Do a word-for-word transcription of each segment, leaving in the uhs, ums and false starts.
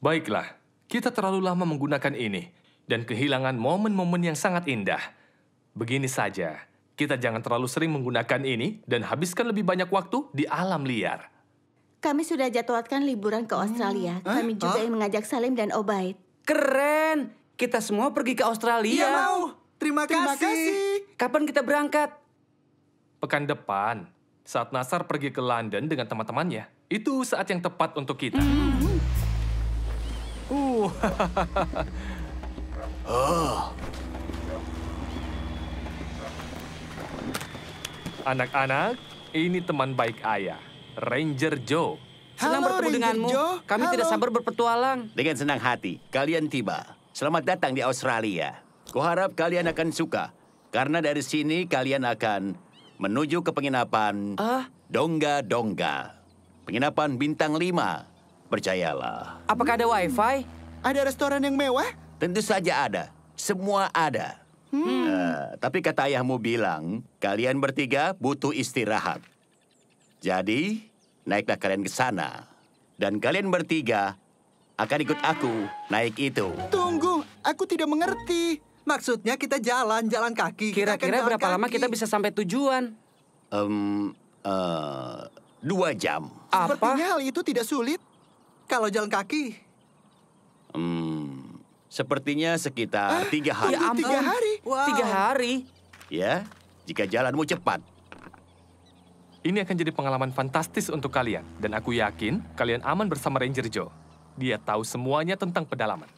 Baiklah, kita terlalu lama menggunakan ini dan kehilangan momen-momen yang sangat indah. Begini saja, kita jangan terlalu sering menggunakan ini dan habiskan lebih banyak waktu di alam liar. Kami sudah jadwalkan liburan ke Australia. Hmm. Kami juga Hah? yang mengajak Salim dan Obaid. Keren! Kita semua pergi ke Australia. Iya mau. Terima, Terima kasih. kasih. Kapan kita berangkat? Pekan depan, saat Nasar pergi ke London dengan teman-temannya, itu saat yang tepat untuk kita. Uh, Anak-anak, ini teman baik ayah, Ranger Joe. Senang Halo, bertemu Ranger denganmu. Joe. Kami Halo. tidak sabar berpetualang. Dengan senang hati, kalian tiba. Selamat datang di Australia. Kuharap kalian akan suka, karena dari sini kalian akan menuju ke penginapan Ah? Dongga Dongga. Penginapan bintang lima. Percayalah. Apakah ada wifi? Ada restoran yang mewah? Tentu saja ada. Semua ada. Eh, tapi kata ayahmu bilang, kalian bertiga butuh istirahat. Jadi, naiklah kalian ke sana. Dan kalian bertiga akan ikut aku naik itu. Tunggu, aku tidak mengerti. Maksudnya kita jalan, jalan kaki. Kita akan Kira-kira jalan berapa lama kaki. kita bisa sampai tujuan? Em, eh, dua jam. Apa? Sepertinya hal itu tidak sulit. Kalau jalan kaki. Hmm, sepertinya sekitar tiga hari. Ya ampun. Tiga hari. Wow. Tiga hari? Ya, jika jalanmu cepat. Ini akan jadi pengalaman fantastis untuk kalian. Dan aku yakin kalian aman bersama Ranger Joe. Dia tahu semuanya tentang pedalaman.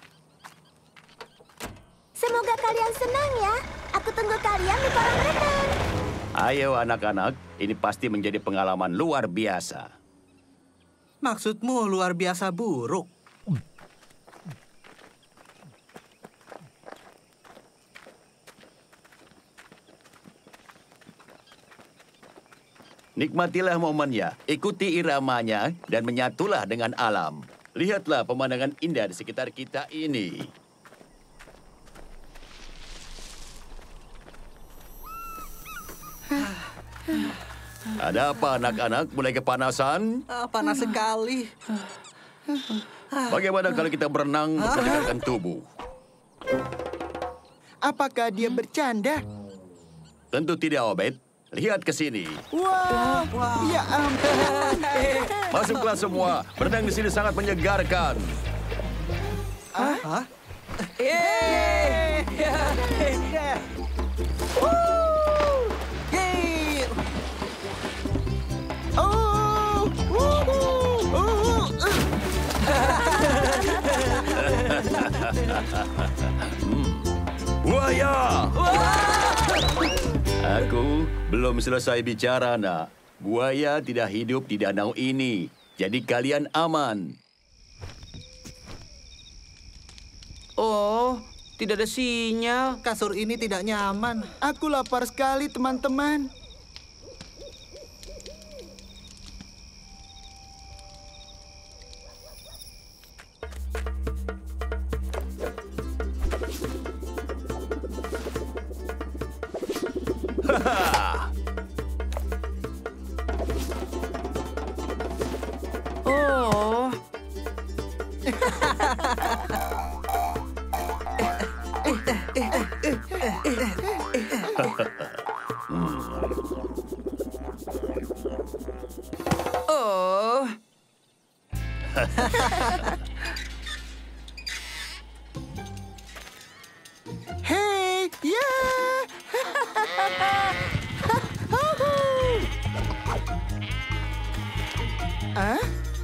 Semoga kalian senang ya. Aku tunggu kalian di kolam renang. Ayo anak-anak, ini pasti menjadi pengalaman luar biasa. Maksudmu luar biasa buruk. Nikmatilah momennya, ikuti iramanya, dan menyatulah dengan alam. Lihatlah pemandangan indah di sekitar kita ini. Ada apa anak-anak? Mulai kepanasan? Ah, panas sekali. Bagaimana kalau kita berenang memperdengarkan tubuh? Apakah dia bercanda? Tentu tidak, Obed. Lihat ke sini. Wah, ya ampun. Masuklah semua. Berenang di sini sangat menyegarkan. Hah? Yeay. Woo. Yeay. Oh, wuhu. Uh, uh. Buaya! Aku belum selesai bicara, nak. Buaya tidak hidup di danau ini. Jadi kalian aman. Oh, tidak ada sinyal. Kasur ini tidak nyaman. Aku lapar sekali, teman-teman. Oh, oh. Hey, ya. Ah?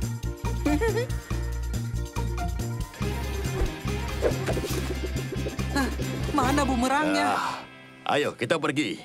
Mana bumerangnya? Ah, ayo, kita pergi.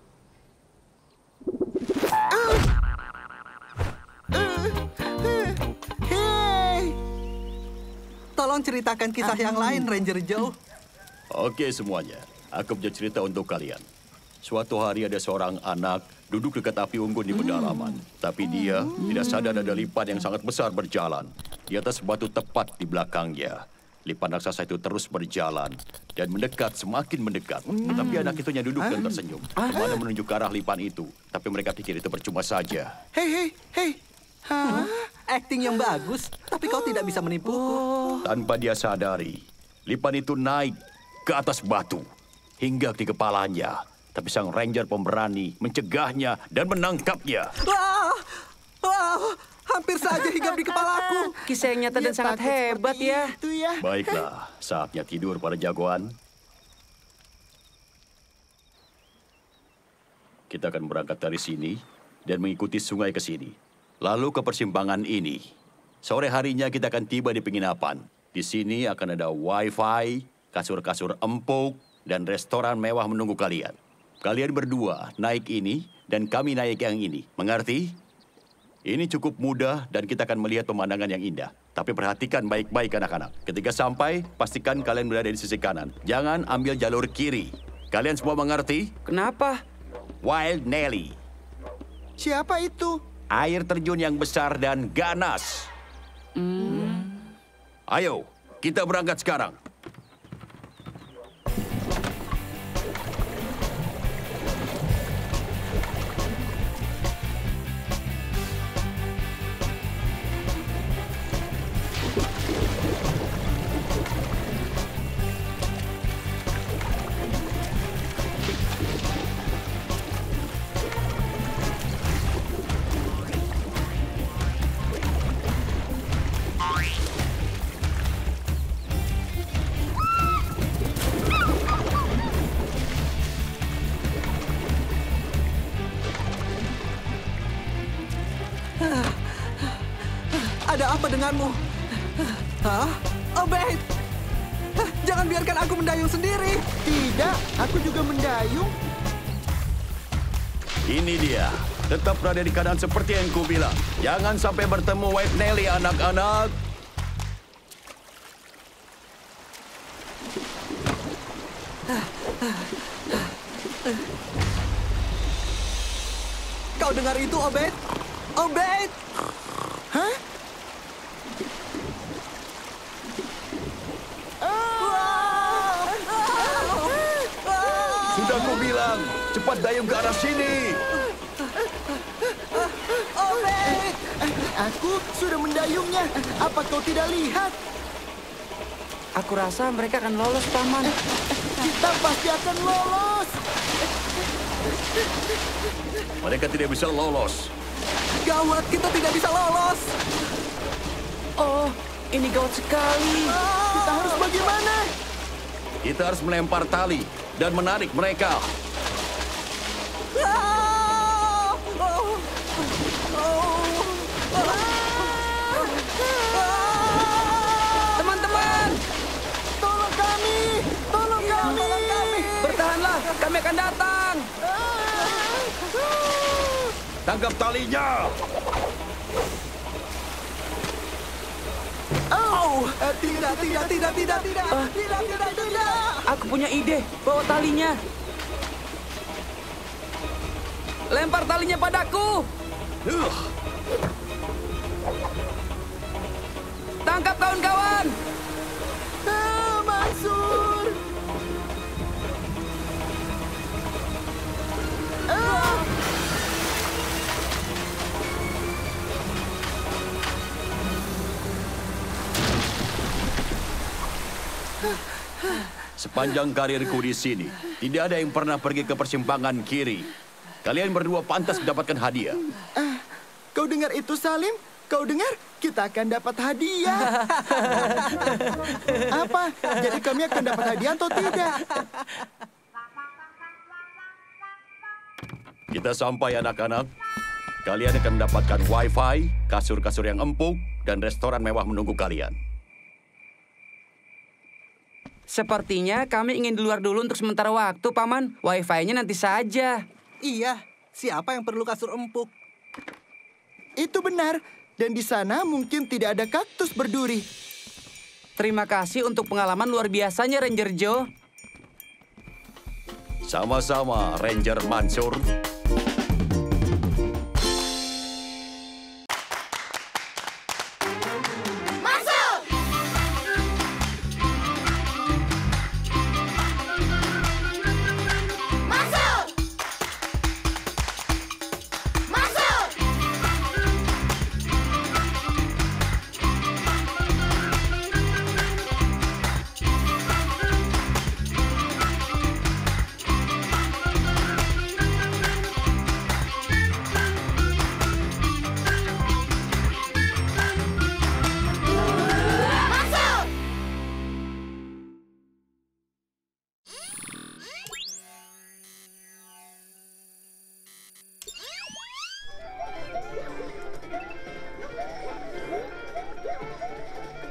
Hey. Tolong ceritakan kisah yang lain, Ranger Joe. Oke semuanya, aku punya cerita untuk kalian. Suatu hari ada seorang anak duduk dekat api unggun di pedalaman. Tapi dia tidak sadar ada lipan yang sangat besar berjalan. Di atas batu tepat di belakangnya. Lipan raksasa itu terus berjalan dan mendekat, semakin mendekat. Tetapi anak itu hanya duduk dan tersenyum. Kemana menunjuk ke arah lipan itu. Tapi mereka pikir itu percuma saja. Hei, hei, hei. Hah? Akting yang bagus, tapi kau tidak bisa menipuku. Tanpa dia sadari, Lipan itu naik ke atas batu hingga di kepalanya. Tapi sang ranger pemberani mencegahnya dan menangkapnya. Wah, wah, hampir saja hinggap di kepalaku. Kisah yang nyata dan Dia sangat takut hebat seperti ya. Itu ya. Baiklah, saatnya tidur para jagoan. Kita akan berangkat dari sini dan mengikuti sungai ke sini. Lalu ke persimpangan ini. Sore harinya kita akan tiba di penginapan. Di sini akan ada wifi, kasur-kasur empuk, dan restoran mewah menunggu kalian. Kalian berdua naik ini dan kami naik yang ini. Mengerti? Ini cukup mudah dan kita akan melihat pemandangan yang indah. Tapi perhatikan baik-baik anak-anak. Ketika sampai, pastikan kalian berada di sisi kanan. Jangan ambil jalur kiri. Kalian semua mengerti? Kenapa? Wild Nelly. Siapa itu? Air terjun yang besar dan ganas. Ayo, kita berangkat sekarang. Ada apa denganmu? Hah? Obed! Jangan biarkan aku mendayung sendiri. Tidak, aku juga mendayung. Ini dia. Tetap berada di keadaan seperti yang ku bilang. Jangan sampai bertemu White Nelly, anak-anak. Kau dengar itu, Obed? Obed! Hah? Sudah ku bilang, cepat dayung ke arah sini. Obed! Aku sudah mendayungnya. Apa kau tidak lihat? Aku rasa mereka akan lolos, Paman. Kita pasti akan lolos. Mereka tidak bisa lolos. Gawat, kita tidak bisa lolos. Oh, ini gawat sekali. Kita harus bagaimana? Kita harus melempar tali dan menarik mereka. Ah! Oh! Oh! Teman-teman, Tolong kami! Tolong kami! bertahanlah. Kami akan datang. Tangkap talinya. Oh! Eh, Tidak, tidak, tidak, tidak, tidak, Ah. tidak, tidak, tidak. Aku punya ide. Bawa talinya. Lempar talinya padaku. Uh, Tangkap kawan-kawan. Ah, Mansur! Ah! Sepanjang karirku di sini, tidak ada yang pernah pergi ke persimpangan kiri. Kalian berdua pantas mendapatkan hadiah. Kau dengar itu, Salim? Kau dengar? Kita akan dapat hadiah. Apa? Jadi kami akan dapat hadiah atau tidak? Kita sampai, anak-anak. Kalian akan mendapatkan wifi, kasur-kasur yang empuk, dan restoran mewah menunggu kalian. Sepertinya kami ingin di luar dulu untuk sementara waktu, Paman. Wifi-nya nanti saja. Iya, siapa yang perlu kasur empuk? Itu benar. Dan di sana mungkin tidak ada kaktus berduri. Terima kasih untuk pengalaman luar biasanya, Ranger Joe. Sama-sama, Ranger Mansur. Masuk! Masuk! Masuk!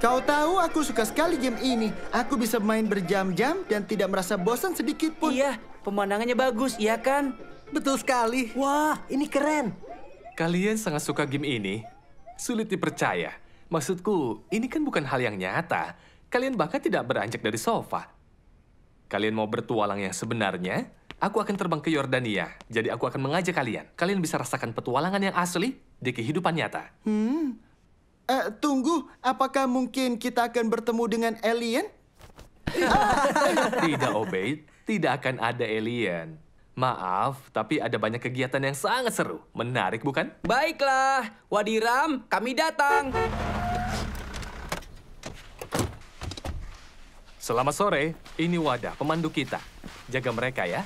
Kau tahu aku suka sekali game ini. Aku bisa main berjam-jam dan tidak merasa bosan sedikit pun. Iya, pemandangannya bagus, iya kan? Betul sekali. Wah, ini keren. Kalian sangat suka game ini? Sulit dipercaya. Maksudku, ini kan bukan hal yang nyata. Kalian bahkan tidak beranjak dari sofa. Kalian mau bertualang yang sebenarnya? Aku akan terbang ke Yordania. Jadi aku akan mengajak kalian. Kalian bisa rasakan petualangan yang asli di kehidupan nyata. Hmm. Eh, tunggu, apakah mungkin kita akan bertemu dengan alien? Tidak, Obeid. Tidak akan ada alien. Maaf, tapi ada banyak kegiatan yang sangat seru. Menarik, bukan? Baiklah, Wadiram, kami datang. Selamat sore, ini Wadah, pemandu kita. Jaga mereka ya.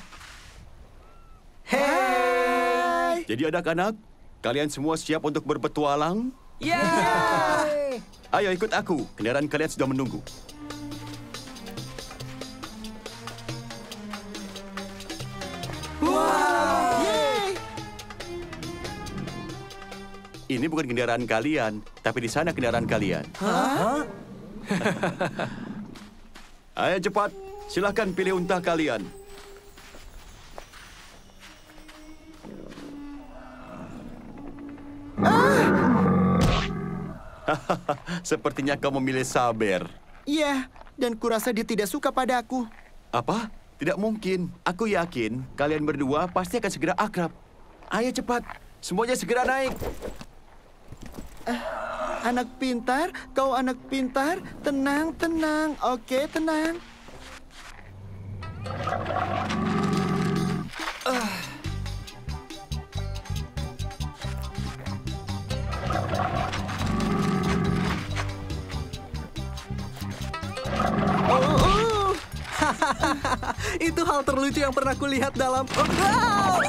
Hai! Jadi anak-anak, kalian semua siap untuk berpetualang? Ya. Ayo ikut aku, kendaraan kalian sudah menunggu. Wow! Yeay! Ini bukan kendaraan kalian, tapi di sana kendaraan kalian. Hah? Ayo cepat, silahkan pilih unta kalian. Sepertinya kau memilih Saber. Iya, dan kurasa dia tidak suka padaku. Apa? Tidak mungkin. Aku yakin kalian berdua pasti akan segera akrab. Ayo cepat, semuanya segera naik. Anak pintar, kau anak pintar. Tenang, tenang. Oke, tenang. Oh, oh. Itu hal terlucu yang pernah kulihat dalam... Oh,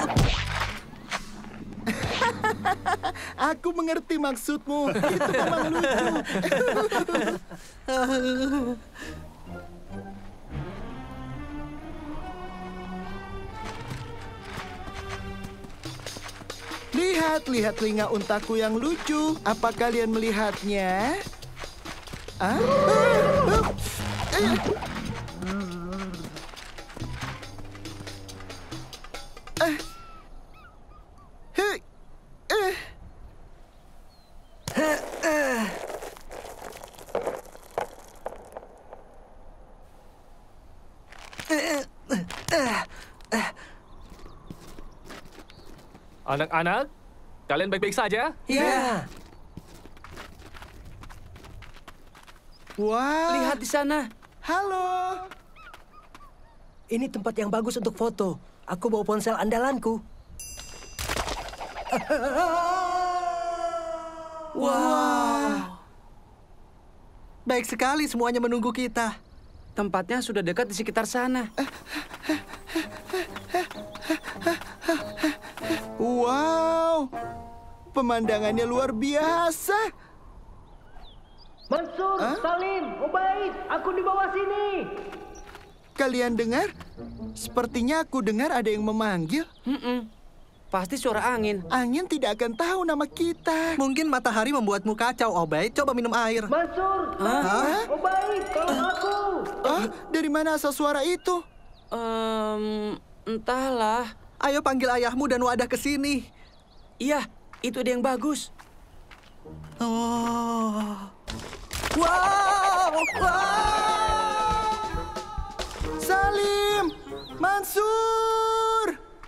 Aku mengerti maksudmu. Itu memang lucu. Lihat, lihat telinga untaku yang lucu. Apa kalian melihatnya? Ah? Eh. Hei. Eh. Anak-anak, kalian baik-baik saja? Ya. Wah. Lihat di sana. Halo. Ini tempat yang bagus untuk foto. Aku bawa ponsel andalanku. wow. Baik sekali semuanya menunggu kita. Tempatnya sudah dekat di sekitar sana. Wow. Pemandangannya luar biasa. Mansur, Hah? Salim, Ubaid, aku di bawah sini. Kalian dengar? Sepertinya aku dengar ada yang memanggil. Mm-mm. Pasti suara angin. Angin tidak akan tahu nama kita. Mungkin matahari membuatmu kacau, Obaid. Coba minum air. Mansur, Hah? Ubaid, tolong aku. Ah, dari mana asal suara itu? Ehm, entahlah. Ayo panggil ayahmu dan Wadah ke sini. Iya, itu ide yang bagus. Oh. Wow! Wow! Salim! Mansur!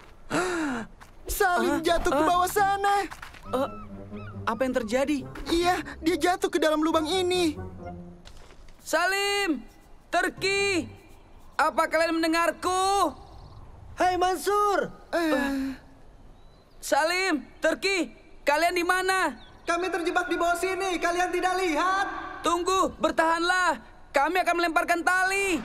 Salim Ah, jatuh ke ah. bawah sana. Eh, apa yang terjadi? Iya, dia jatuh ke dalam lubang ini. Salim! Turki! Apa kalian mendengarku? Hai Mansur! Eh, Salim! Turki! Kalian di mana? Kami terjebak di bawah sini. Kalian tidak lihat? Tunggu, bertahanlah. Kami akan melemparkan tali.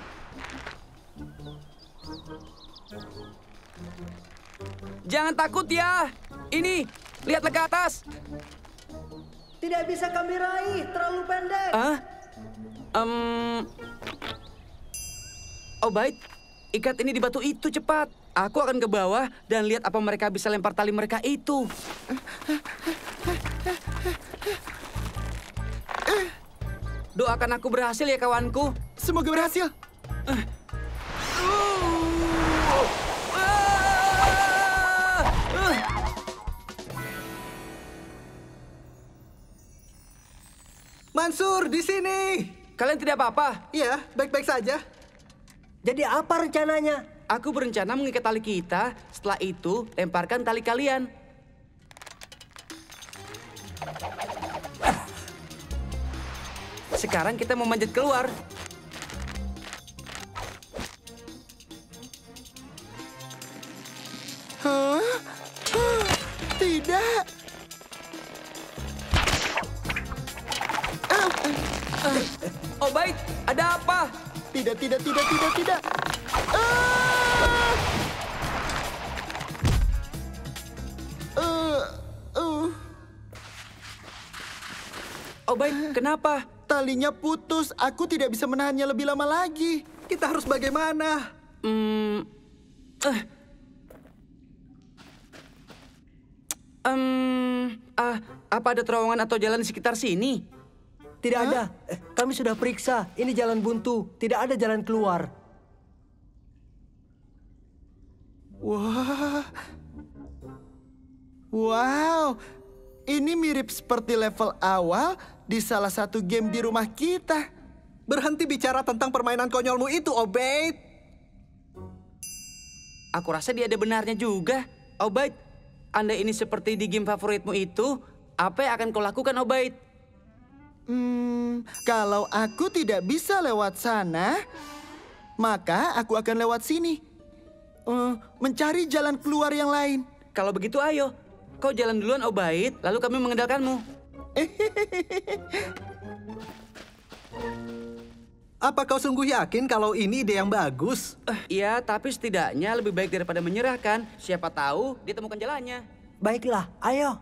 Jangan takut ya. Ini, lihatlah ke atas. Tidak bisa kami raih, terlalu pendek. Ah? Um... Oh baik, ikat ini di batu itu cepat. Aku akan ke bawah dan lihat apa mereka bisa lempar tali mereka itu. Doakan aku berhasil ya, kawanku. Semoga berhasil. Mansur, di sini. Kalian tidak apa-apa? Iya, baik-baik saja. Jadi apa rencananya? Aku berencana mengikat tali kita, setelah itu lemparkan tali kalian. Sekarang kita mau manjat keluar. Hah? Hah? Tidak. Oh baik, ada apa? Tidak, tidak, tidak, tidak, tidak. Ah! Uh, uh. Oh baik, kenapa? Talinya putus. Aku tidak bisa menahannya lebih lama lagi. Kita harus bagaimana? Hmm, eh. Um, ah, apa ada terowongan atau jalan di sekitar sini? Tidak ada. Eh, kami sudah periksa. Ini jalan buntu. Tidak ada jalan keluar. Wah. Wow. Ini mirip seperti level awal di salah satu game di rumah kita. Berhenti bicara tentang permainan konyolmu itu, Obaid. Aku rasa dia ada benarnya juga. Obaid, andai ini seperti di game favoritmu itu, apa yang akan kau lakukan, Obaid? Hmm, kalau aku tidak bisa lewat sana, maka aku akan lewat sini. Uh, mencari jalan keluar yang lain. Kalau begitu ayo, kau jalan duluan Obaid, lalu kami mengandalkanmu. Apa kau sungguh yakin kalau ini ide yang bagus? Uh, iya, tapi setidaknya lebih baik daripada menyerahkan. Siapa tahu dia temukan jalannya. Baiklah, ayo.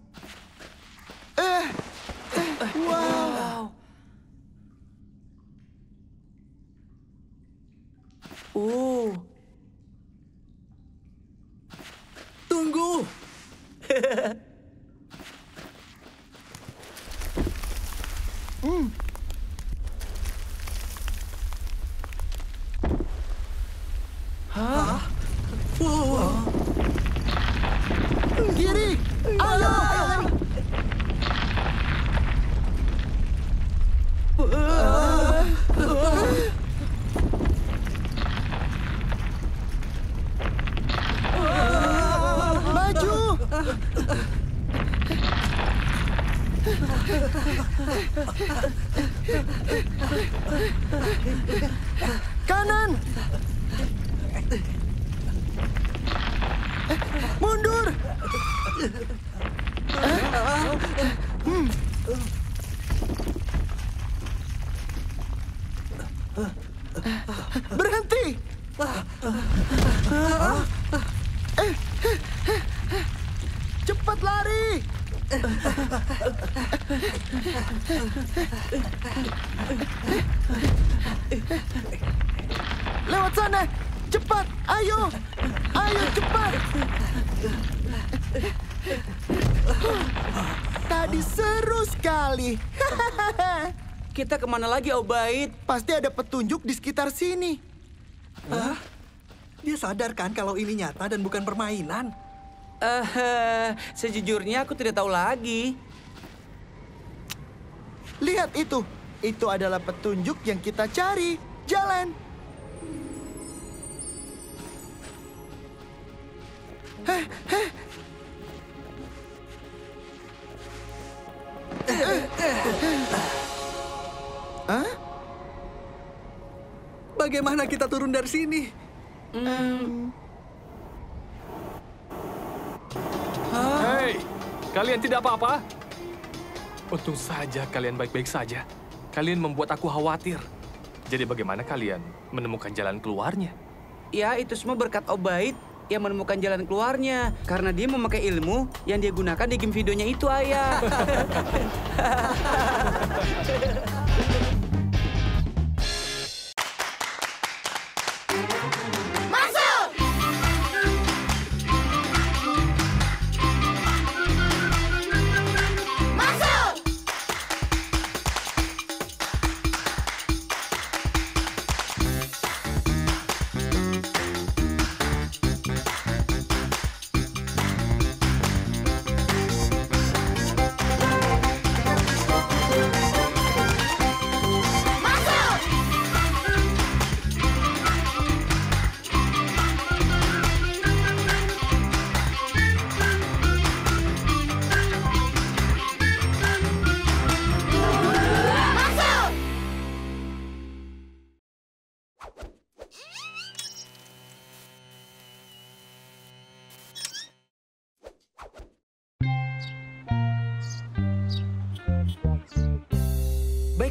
Eh, eh, wow. Uh. Tunggu. hmm. Hah? Wow. Kiri, ayo. Maju. Kanan. Mundur. Hmm. Berhenti. Cepat lari. Lewat sana. Cepat. Ayo. Ayo cepat. Tadi seru sekali. Kita kemana lagi, Obaid? Pasti ada petunjuk di sekitar sini. Hah? Dia sadar kan kalau ini nyata dan bukan permainan? Uh, sejujurnya aku tidak tahu lagi. Lihat itu. Itu adalah petunjuk yang kita cari. Jalan. Hah? Hah? Hah? Bagaimana kita turun dari sini? Hmm. Hei, kalian tidak apa-apa? Untung saja kalian baik-baik saja. Kalian membuat aku khawatir. Jadi bagaimana kalian menemukan jalan keluarnya? Ya, itu semua berkat Obaid yang menemukan jalan keluarnya. Karena dia memakai ilmu yang dia gunakan di game videonya itu, Ayah.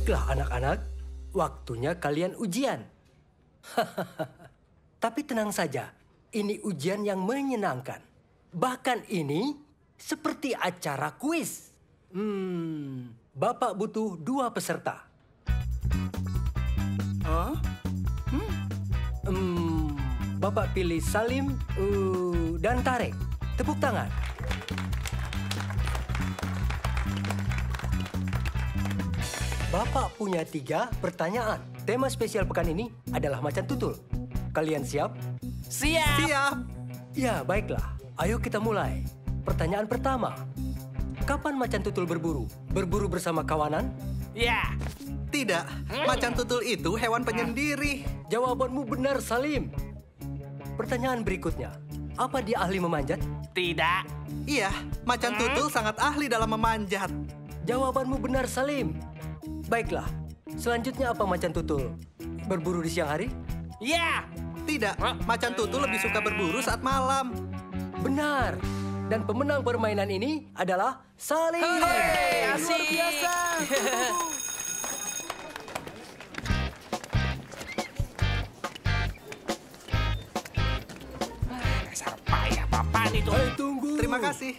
Baiklah anak-anak, waktunya kalian ujian. Tapi tenang saja, ini ujian yang menyenangkan. Bahkan ini seperti acara kuis. Hmm, Bapak butuh dua peserta. Hah? Hmm, Bapak pilih Salim uh, dan Tarek. Tepuk tangan. Bapak punya tiga pertanyaan. Tema spesial pekan ini adalah macan tutul. Kalian siap? Siap. Siap. Ya, baiklah. Ayo kita mulai. Pertanyaan pertama. Kapan macan tutul berburu? Berburu bersama kawanan? Ya. Tidak. Macan tutul itu hewan penyendiri. Jawabanmu benar, Salim. Pertanyaan berikutnya. Apa dia ahli memanjat? Tidak. Iya, macan tutul sangat ahli dalam memanjat. Jawabanmu benar, Salim. Baiklah. Selanjutnya apa macan tutul? Berburu di siang hari? Ya. Tidak. Macan tutul lebih suka berburu saat malam. Benar. Dan pemenang permainan ini adalah Salim. Hey, luar biasa. Dasar payah papan itu. Hei, tunggu. Terima kasih.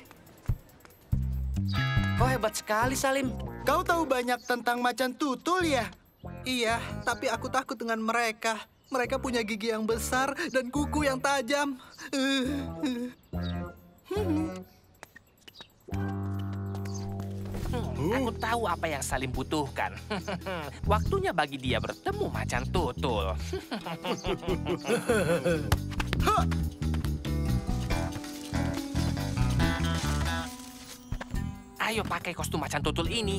Kau hebat sekali, Salim. Kau tahu banyak tentang macan tutul ya? Iya, tapi aku takut dengan mereka. Mereka punya gigi yang besar dan kuku yang tajam. Hmm, aku tahu apa yang Salim butuhkan. Waktunya bagi dia bertemu macan tutul. Ayo pakai kostum macan tutul ini.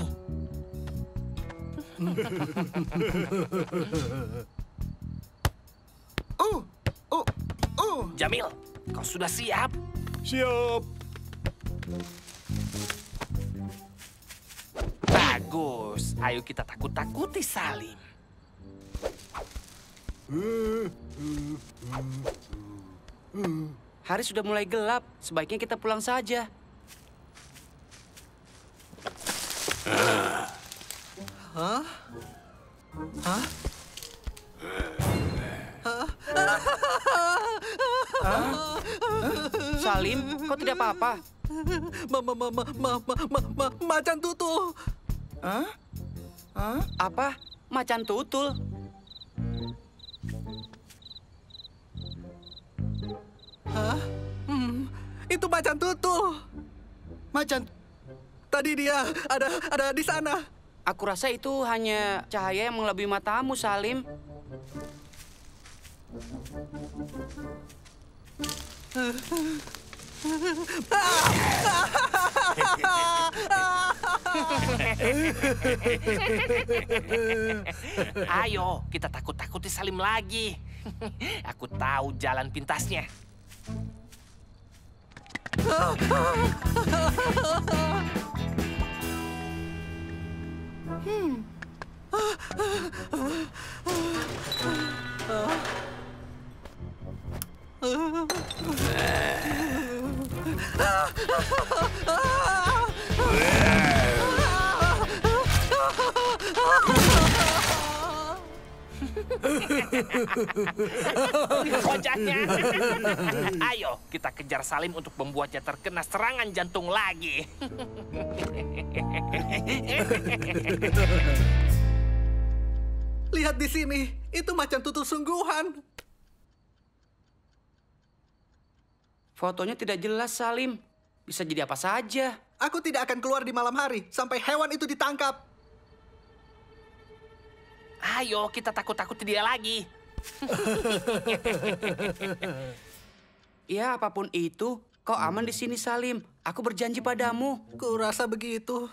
Uh, uh, uh. Jamil, kau sudah siap? Siap. Bagus. Ayo kita takut-takuti Salim. Hari sudah mulai gelap. Sebaiknya kita pulang saja. Hah? Hah? Salim, kau tidak apa-apa? Ma ma ma ma ma ma ma ma macan tutul. Hah? Hah? Apa? Macan tutul? Hah? Hmm, itu macan tutul. Macan. Tadi dia ada ada di sana. Aku rasa itu hanya cahaya yang mengelabui matamu, Salim. Ayo, kita takut-takuti Salim lagi. Aku tahu jalan pintasnya. Hmm. Wajahnya. Ayo, kita kejar Salim untuk membuatnya terkena serangan jantung lagi. Lihat di sini, itu macan tutul sungguhan. Fotonya tidak jelas, Salim. Bisa jadi apa saja. Aku tidak akan keluar di malam hari sampai hewan itu ditangkap. Ayo, kita takut-takuti dia lagi. Ya, apapun itu, kau aman di sini, Salim. Aku berjanji padamu. Kurasa begitu.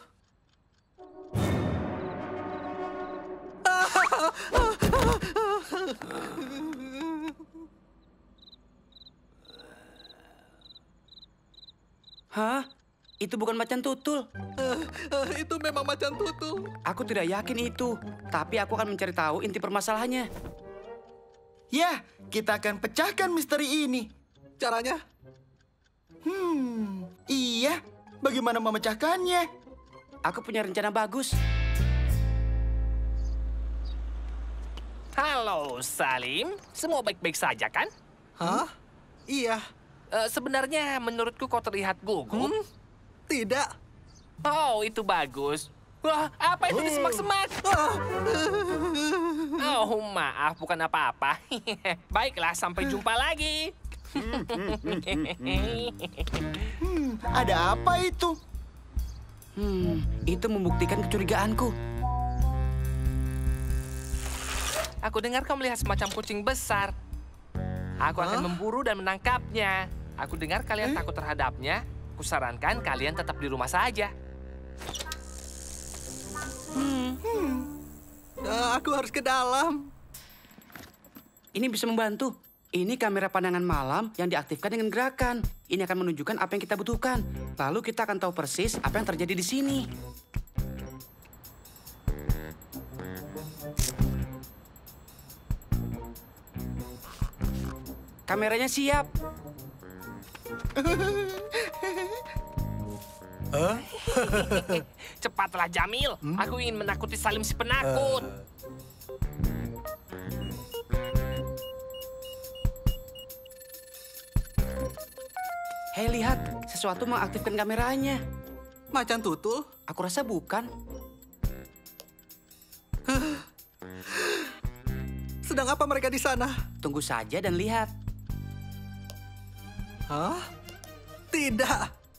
Hah? Itu bukan macan tutul. Uh, uh, itu memang macan tutul. Aku tidak yakin itu. Tapi aku akan mencari tahu inti permasalahannya. Ya, kita akan pecahkan misteri ini. Caranya? Hmm, iya. Bagaimana memecahkannya? Aku punya rencana bagus. Halo, Salim. Semua baik-baik saja, kan? Hah? Iya. Eh, sebenarnya menurutku kau terlihat gugup. Hmm? Tidak. Oh, itu bagus. Wah, apa itu di semak-semak? Oh, maaf, bukan apa-apa. Baiklah, sampai jumpa lagi. Hmm, ada apa itu? Hmm, itu membuktikan kecurigaanku. Aku dengar kau melihat semacam kucing besar. Aku akan Hah? memburu dan menangkapnya. Aku dengar kalian takut terhadapnya. Kusarankan kalian tetap di rumah saja. Uh, aku harus ke dalam. Ini bisa membantu. Ini kamera pandangan malam yang diaktifkan dengan gerakan. Ini akan menunjukkan apa yang kita butuhkan. Lalu kita akan tahu persis apa yang terjadi di sini. Kameranya siap. Cepatlah, Jamil. Aku ingin menakuti Salim si penakut. Hei, lihat. Sesuatu mengaktifkan kameranya. Macan tutul? Aku rasa bukan. Sedang apa mereka di sana? Tunggu saja dan lihat. Hah? Tidak.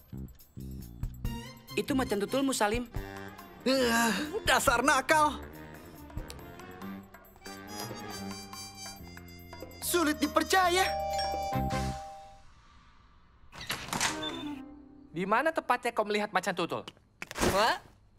Itu macan tutulmu, Salim. Uh, dasar nakal. Sulit dipercaya. Di mana tepatnya kau melihat macan tutul? Wah?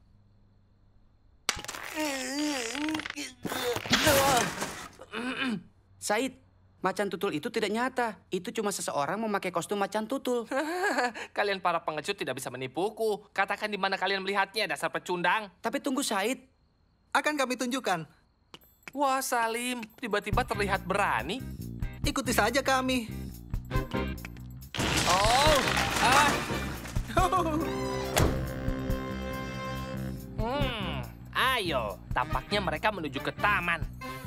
Said, macan tutul itu tidak nyata. Itu cuma seseorang memakai kostum macan tutul. Kalian para pengecut tidak bisa menipuku. Katakan di mana kalian melihatnya, dasar pecundang. Tapi tunggu, Said. Akan kami tunjukkan. Wah, Salim, tiba-tiba terlihat berani. Ikuti saja kami. Oh, ah. Hmm, ayo. Tampaknya mereka menuju ke taman.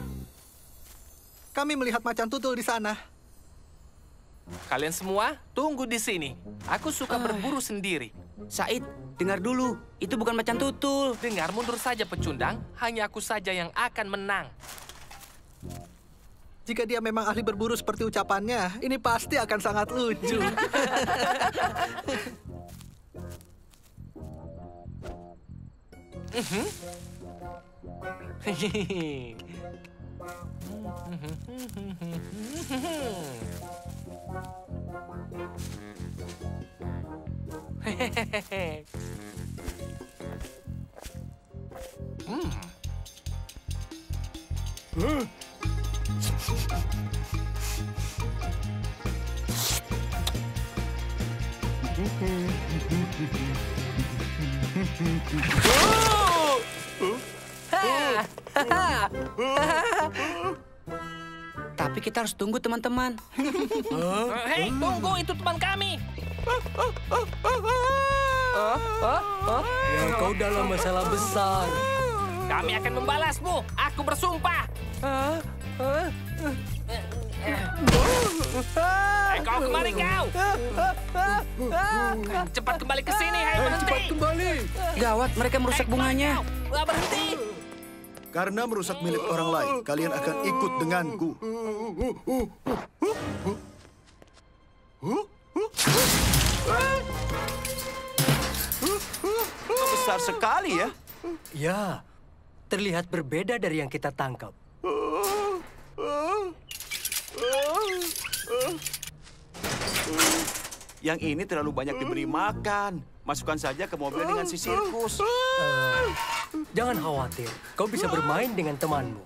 Kami melihat macan tutul di sana. Kalian semua tunggu di sini. Aku suka berburu sendiri. Said, dengar dulu. Itu bukan macan tutul. Dengar, mundur saja pecundang. Hanya aku saja yang akan menang. Jika dia memang ahli berburu seperti ucapannya, ini pasti akan sangat lucu. Hmm. Tapi kita harus tunggu, teman-teman. Hei, tunggu, itu teman kami. Ya, kau dalam masalah besar. Kami akan membalasmu. Aku bersumpah. Hei, kau kemari kau. Cepat kembali ke sini, hai berhenti. Cepat kembali. Gawat, mereka merusak bunganya. Wah, berhenti. Karena merusak milik orang lain, kalian akan ikut denganku. Besar sekali ya. Ya, terlihat berbeda dari yang kita tangkap. Yang ini terlalu banyak diberi makan. Masukkan saja ke mobil dengan si sirkus. Uh, jangan khawatir, kau bisa bermain dengan temanmu.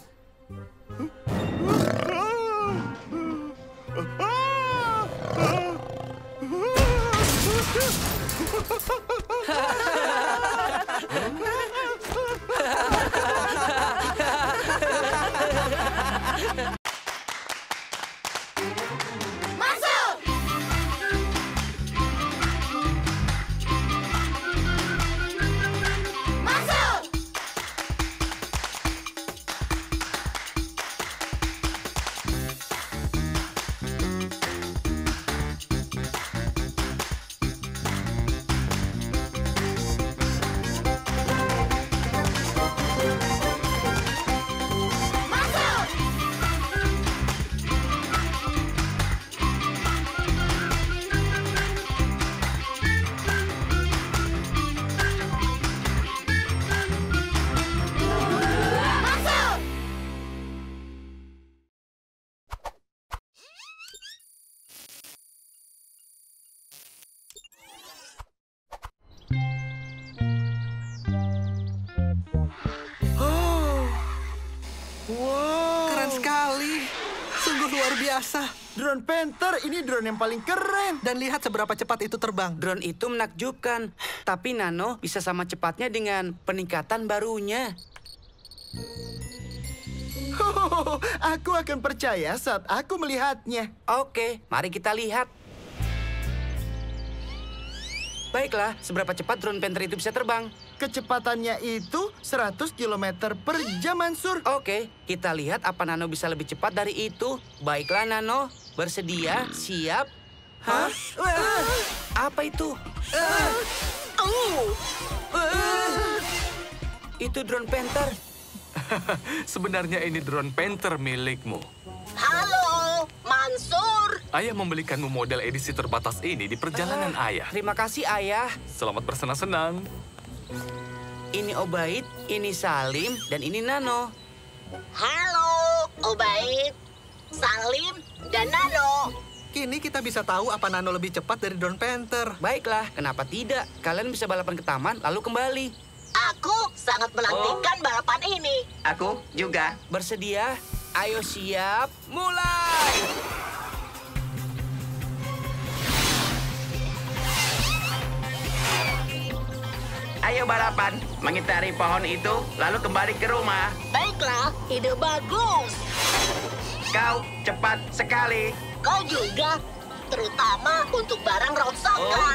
biasa. Drone Panther, ini drone yang paling keren. Dan lihat seberapa cepat itu terbang. Drone itu menakjubkan. Tapi Nano bisa sama cepatnya dengan peningkatan barunya. Oh, aku akan percaya saat aku melihatnya. Oke, mari kita lihat. Baiklah, seberapa cepat drone Panther itu bisa terbang? Kecepatannya itu seratus kilometer per jam, Mansur. Oke, kita lihat apa Nano bisa lebih cepat dari itu. Baiklah, Nano. Bersedia? Siap? Hah? Apa itu? Itu drone Panther. Sebenarnya ini drone Panther milikmu. Halo, Mansur. Ayah membelikanmu model edisi terbatas ini di perjalanan ayah. Terima kasih, Ayah. Selamat bersenang-senang. Ini Obaid, ini Salim, dan ini Nano. Halo, Obaid, Salim, dan Nano. Kini kita bisa tahu apa Nano lebih cepat dari drone Panther. Baiklah, kenapa tidak? Kalian bisa balapan ke taman, lalu kembali. Aku sangat menantikan Oh. balapan ini. Aku juga. Bersedia? Ayo siap, mulai! Ayo balapan, mengitari pohon itu, lalu kembali ke rumah. Baiklah, ide bagus. Kau cepat sekali. Kau juga, terutama untuk barang rongsokan.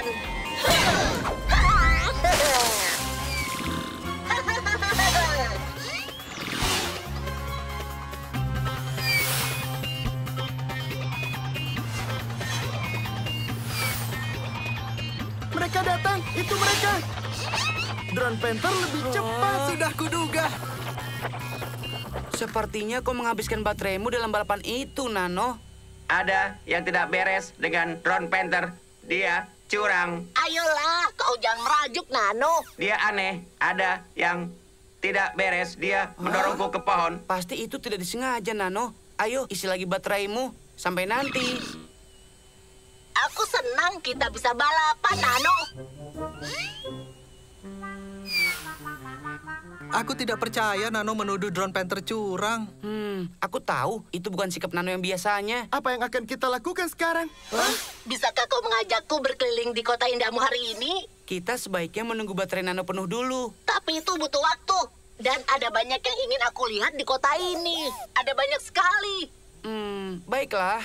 Mereka datang, itu mereka. Drone Panther lebih cepat. Sudah kuduga. Sepertinya kau menghabiskan bateraimu dalam balapan itu, Nano. Ada yang tidak beres dengan drone Panther. Dia curang. Ayolah, kau jangan merajuk, Nano. Dia aneh. Ada yang tidak beres. Dia mendorongku ke pohon. Pasti itu tidak disengaja, Nano. Ayo, isi lagi bateraimu. Sampai nanti. Aku senang kita bisa balapan, Nano. Aku tidak percaya Nano menuduh drone Panther curang. Hmm, aku tahu itu bukan sikap Nano yang biasanya. Apa yang akan kita lakukan sekarang? Hah? Bisakah kau mengajakku berkeliling di kota indahmu hari ini? Kita sebaiknya menunggu baterai Nano penuh dulu. Tapi itu butuh waktu. Dan ada banyak yang ingin aku lihat di kota ini. Ada banyak sekali. Hmm, baiklah.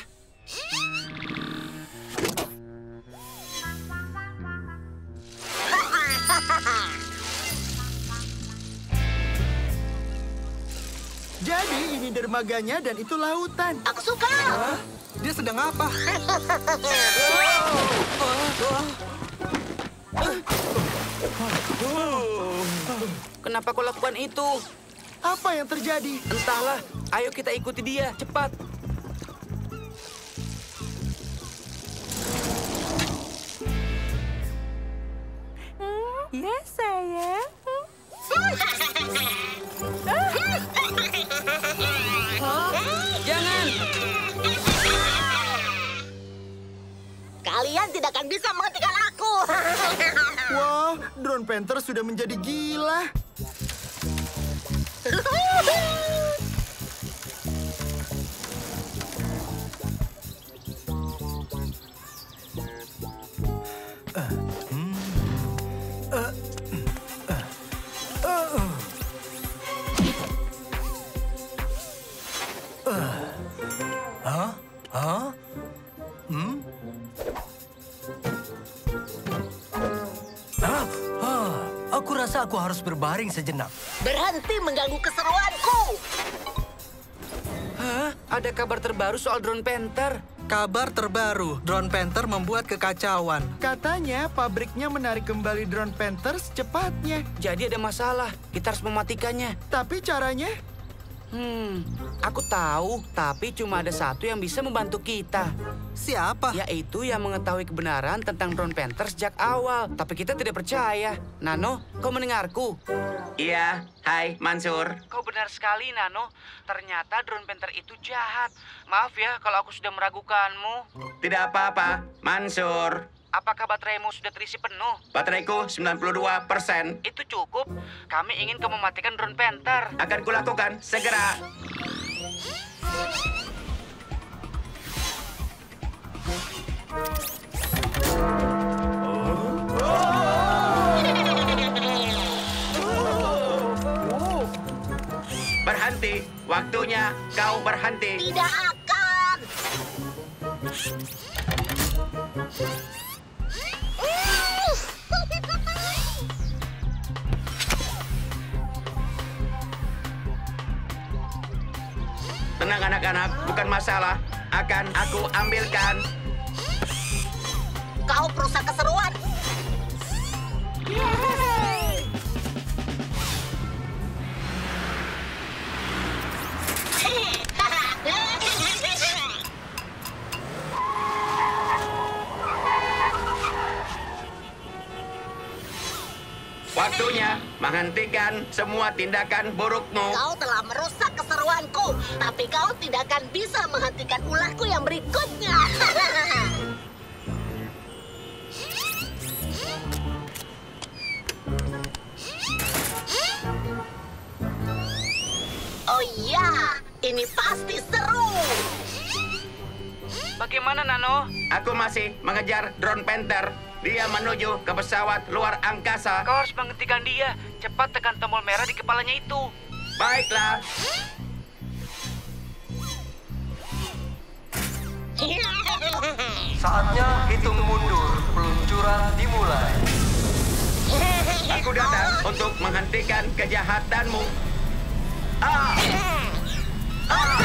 Jadi ini dermaganya dan itu lautan. Aku suka. Hah? Dia sedang apa? Kenapa kau lakukan itu? Apa yang terjadi? Entahlah. Ayo kita ikuti dia. Cepat. Ya, sayang. Jangan! Kalian tidak akan bisa menghentikan aku. Wah, drone Panther sudah menjadi gila. Hah? Hah? Hmm? Hah? Hah? Aku rasa aku harus berbaring sejenak. Berhenti mengganggu keseruanku. Hah? Ada kabar terbaru soal drone Panther. Kabar terbaru, drone Panther membuat kekacauan. Katanya pabriknya menarik kembali drone Panther secepatnya. Jadi ada masalah. Kita harus mematikannya. Tapi caranya? Hmm, aku tahu, tapi cuma ada satu yang bisa membantu kita. Siapa? Yaitu yang mengetahui kebenaran tentang drone Panther sejak awal. Tapi kita tidak percaya. Nano, kau mendengarku? Iya, hai Mansur. Kau benar sekali, Nano. Ternyata drone Panther itu jahat. Maaf ya kalau aku sudah meragukanmu. Tidak apa-apa, Mansur. Apakah bateraimu sudah terisi penuh? Bateraiku sembilan puluh dua persen. Itu cukup. Kami ingin kau mematikan drone Panther. Akan kulakukan segera. kau berhenti. Tidak akan. Tenang anak-anak, bukan masalah. Akan aku ambilkan. Kau perusak keseruan. Yeay! Waktunya menghentikan semua tindakan burukmu. Kau telah merusak keseruanku, tapi kau tidak akan bisa menghentikan ulahku yang berikutnya. Oh iya, ini pasti seru. Bagaimana, Nano? Aku masih mengejar drone Panther. Dia menuju ke pesawat luar angkasa. Kau harus menghentikan dia. Cepat tekan tombol merah di kepalanya itu. Baiklah. Saatnya hitung mundur. Peluncuran dimulai. Aku datang untuk menghentikan kejahatanmu. Ah! Ah!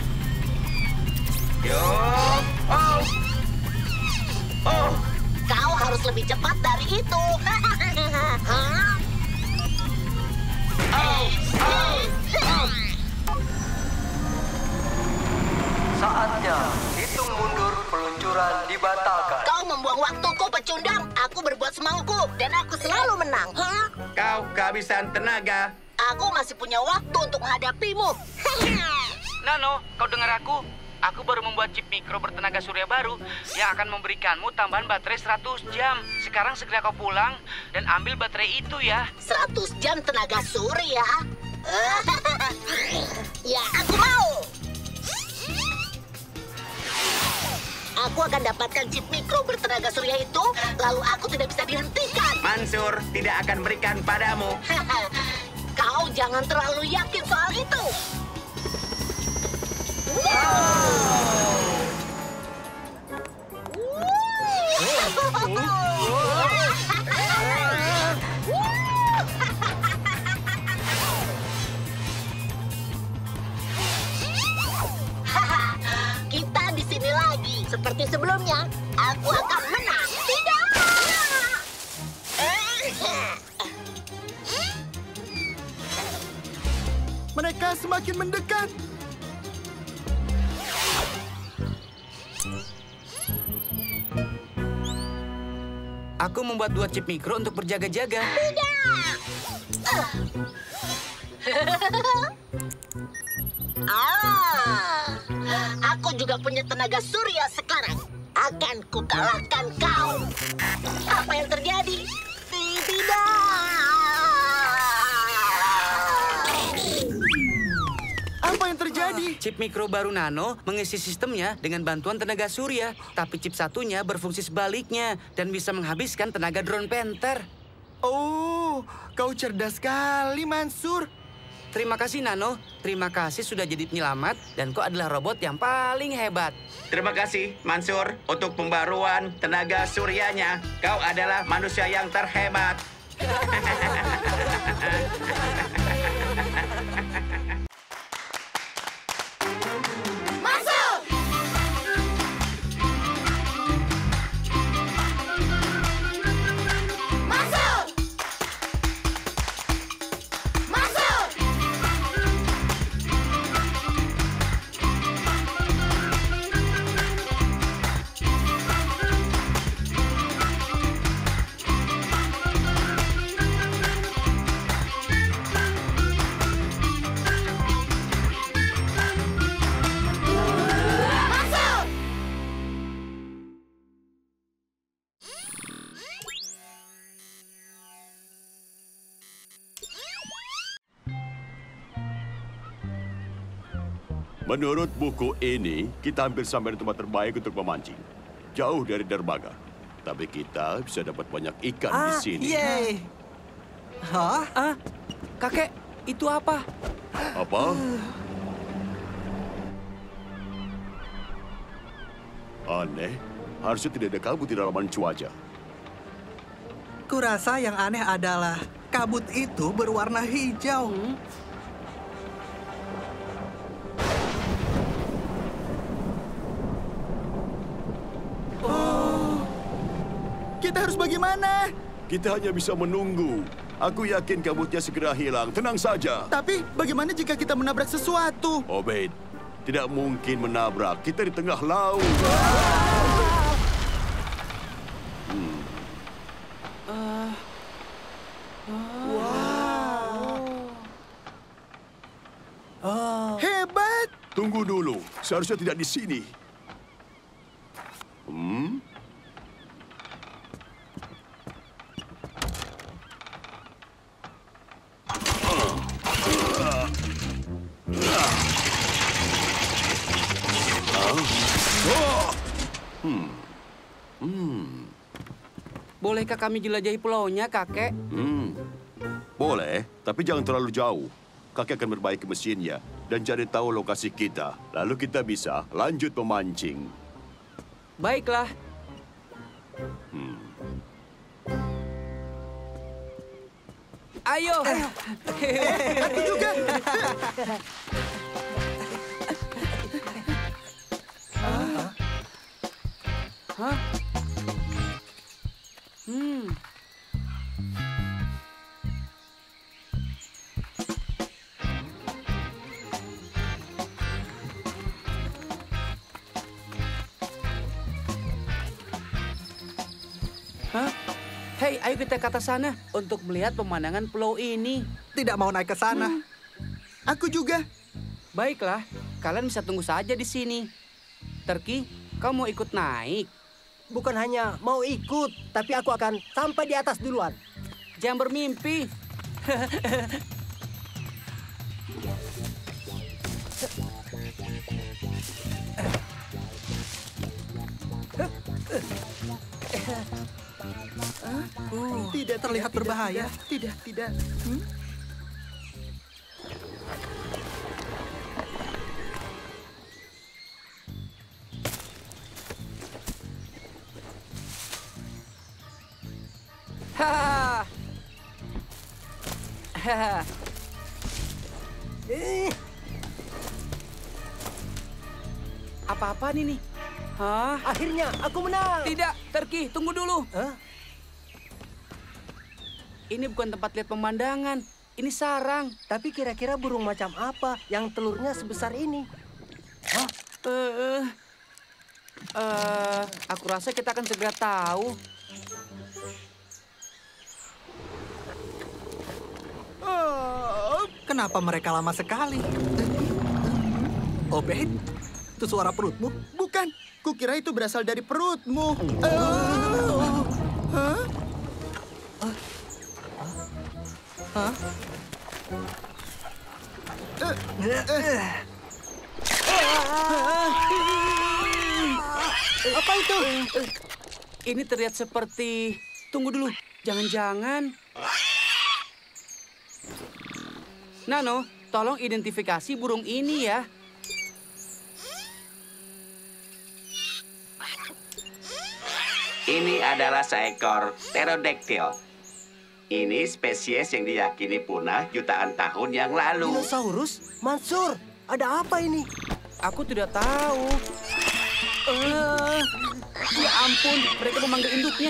Yo! Oh! Oh! Kau harus lebih cepat dari itu. Hah? Oh! Oh! Oh! Saatnya hitung mundur. Peluncuran dibatalkan. Kau membuang waktuku, pecundang. Aku berbuat semauku dan aku selalu menang. Hah? Kau kehabisan tenaga. Aku masih punya waktu untuk menghadapimu. Nano, kau dengar aku? Aku baru membuat chip mikro bertenaga surya baru yang akan memberikanmu tambahan baterai seratus jam. Sekarang segera kau pulang dan ambil baterai itu ya. seratus jam tenaga surya? Ya, aku mau. Aku akan dapatkan chip mikro bertenaga surya itu, lalu aku tidak bisa dihentikan. Mansur tidak akan berikan padamu. Kau jangan terlalu yakin soal itu. Kita di sini lagi. Seperti sebelumnya, aku akan menang. Tidak! Mereka semakin mendekat. Aku membuat dua chip mikro untuk berjaga-jaga. Ah, aku juga punya tenaga surya sekarang. Akan kukalahkan kau. Apa yang terjadi? Tidak. Apa yang terjadi? Chip mikro baru Nano mengisi sistemnya dengan bantuan tenaga surya. Tapi chip satunya berfungsi sebaliknya dan bisa menghabiskan tenaga drone Panther. Oh, kau cerdas sekali, Mansur. Terima kasih, Nano. Terima kasih sudah jadi penyelamat dan kau adalah robot yang paling hebat. Terima kasih, Mansur, untuk pembaruan tenaga suryanya. Kau adalah manusia yang terhebat. Masuk! Masuk! Masuk! Menurut buku ini, kita hampir sampai di tempat terbaik untuk memancing. Jauh dari dermaga. Tapi kita bisa dapat banyak ikan di sini. Yeay. Hah? Ah, kakek, itu apa? Apa? Aneh, harusnya tidak ada kabut di dalaman cuaca. Kurasa yang aneh adalah kabut itu berwarna hijau. Hmm? Oh, kita harus bagaimana? Kita hanya bisa menunggu. Aku yakin kabutnya segera hilang. Tenang saja. Tapi bagaimana jika kita menabrak sesuatu? Obeid, tidak mungkin menabrak. Kita di tengah laut. Hmm. Uh, wow. Oh. Hebat. Tunggu dulu. Seharusnya tidak di sini. Hmm? Hmm. Hmm. Bolehkah kami jelajahi pulaunya, kakek? Hmm. Boleh, tapi jangan terlalu jauh. Kakek akan memperbaiki mesinnya dan cari tahu lokasi kita. Lalu kita bisa lanjut memancing. Baiklah. Hmm. Ayo. Aku juga. Hah? Hmm. Hah? Hei, ayo kita ke atas sana untuk melihat pemandangan pulau ini. Tidak mau naik ke sana. Hmm. Aku juga. Baiklah, kalian bisa tunggu saja di sini. Turki, kau mau ikut naik? Bukan hanya mau ikut, tapi aku akan sampai di atas duluan. Jangan bermimpi. Uh, tidak terlihat tidak, berbahaya. Tidak, tidak. Hmm? Hahaha. Hahaha. Eh. Apa-apa nih nih? Hah? Akhirnya aku menang. Tidak, Turki, tunggu dulu. Hah? Ini bukan tempat lihat pemandangan. Ini sarang. Tapi kira-kira burung macam apa yang telurnya sebesar ini? Hah? Uh, uh, aku rasa kita akan segera tahu. Oh, kenapa mereka lama sekali? Obeid, itu suara perutmu? Bukan, kukira itu berasal dari perutmu. Uh, huh? Hah? Apa itu? Ini terlihat seperti... Tunggu dulu, jangan-jangan... Nano, tolong identifikasi burung ini ya. Ini adalah seekor pterodactyl. Ini spesies yang diyakini punah jutaan tahun yang lalu. Dinosaurus? Mansur, ada apa ini? Aku tidak tahu. Uh, ya ampun, mereka memanggil induknya.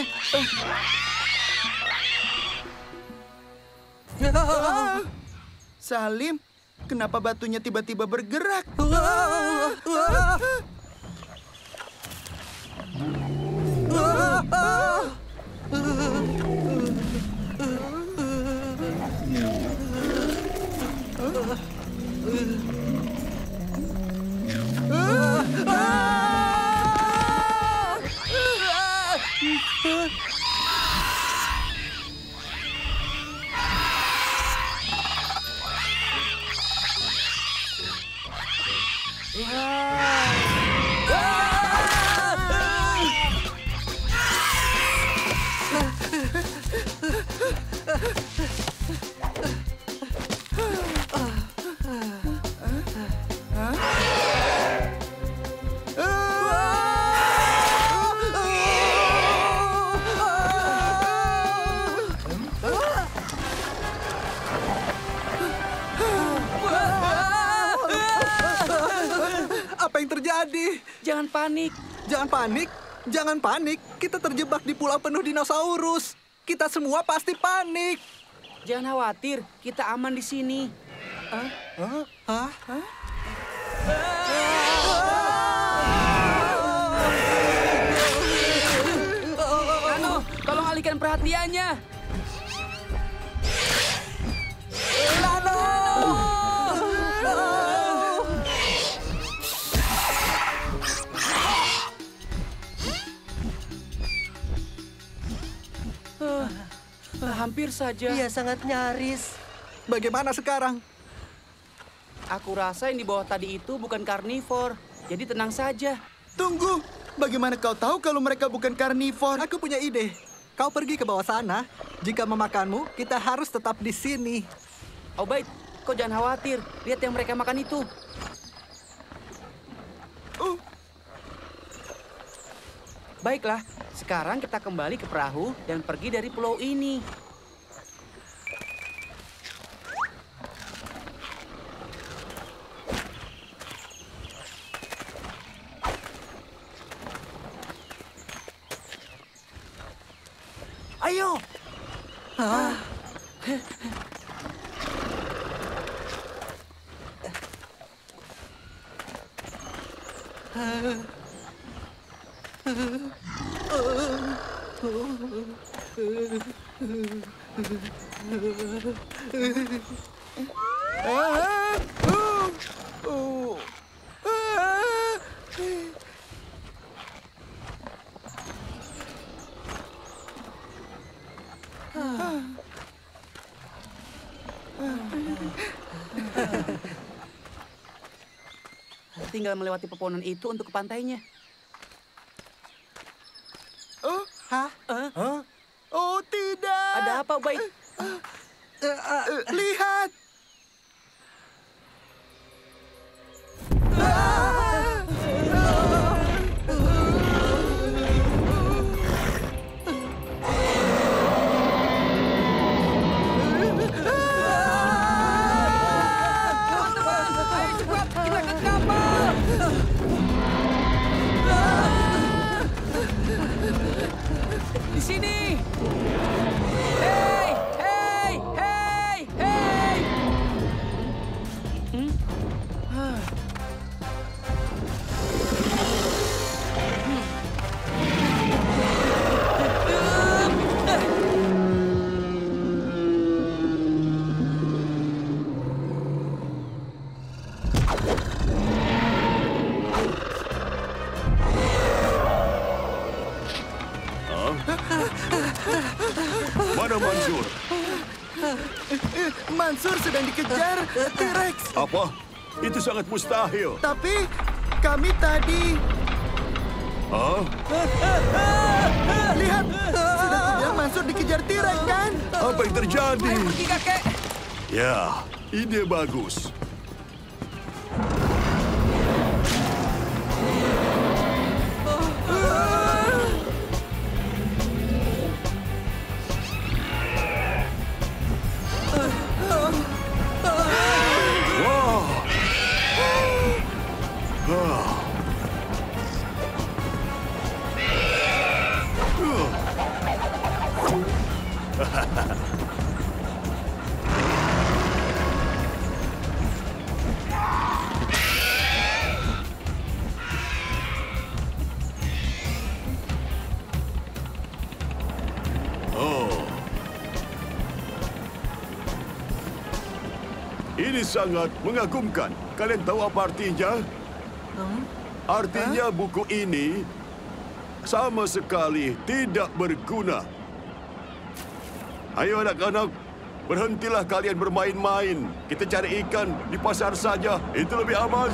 Uh. Salim, kenapa batunya tiba-tiba bergerak? Wah. panik. Jangan panik, jangan panik. Kita terjebak di pulau penuh dinosaurus. Kita semua pasti panik. Jangan khawatir, kita aman di sini. Hah? Hah? Hah? Hah? Nano, tolong alihkan perhatiannya. Nano! Uh, hampir saja. Iya, sangat nyaris. Bagaimana sekarang? Aku rasa yang di bawah tadi itu bukan karnivor. Jadi tenang saja. Tunggu. Bagaimana kau tahu kalau mereka bukan karnivor? Aku punya ide. Kau pergi ke bawah sana. Jika memakanmu, kita harus tetap di sini. Obaid, kau jangan khawatir. Lihat yang mereka makan itu. Uh. Baiklah, sekarang kita kembali ke perahu dan pergi dari pulau ini. Ayo. Ah. Tinggal melewati pepohonan itu untuk ke pantainya. Oh, hah? Uh? Huh? Oh, tidak. Ada apa, Baik? Uh, uh, uh, lihat. Di sini. Hei, hei, hei, hei. Hmm? Ah. Mana Mansur? Mansur sedang dikejar T-Rex. Apa? Itu sangat mustahil. Tapi kami tadi... Hah? Lihat, sudah tidak Mansur dikejar T-Rex, kan? Apa yang terjadi? Ayo pergi, kakek. Ya, ide bagus. Ini sangat mengagumkan. Kalian tahu apa artinya? Hmm? Artinya huh? buku ini sama sekali tidak berguna. Ayo anak-anak, berhentilah kalian bermain-main. Kita cari ikan di pasar saja. Itu lebih aman.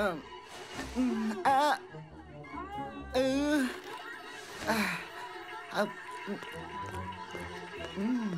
Um, uh, uh, uh, uh, mm.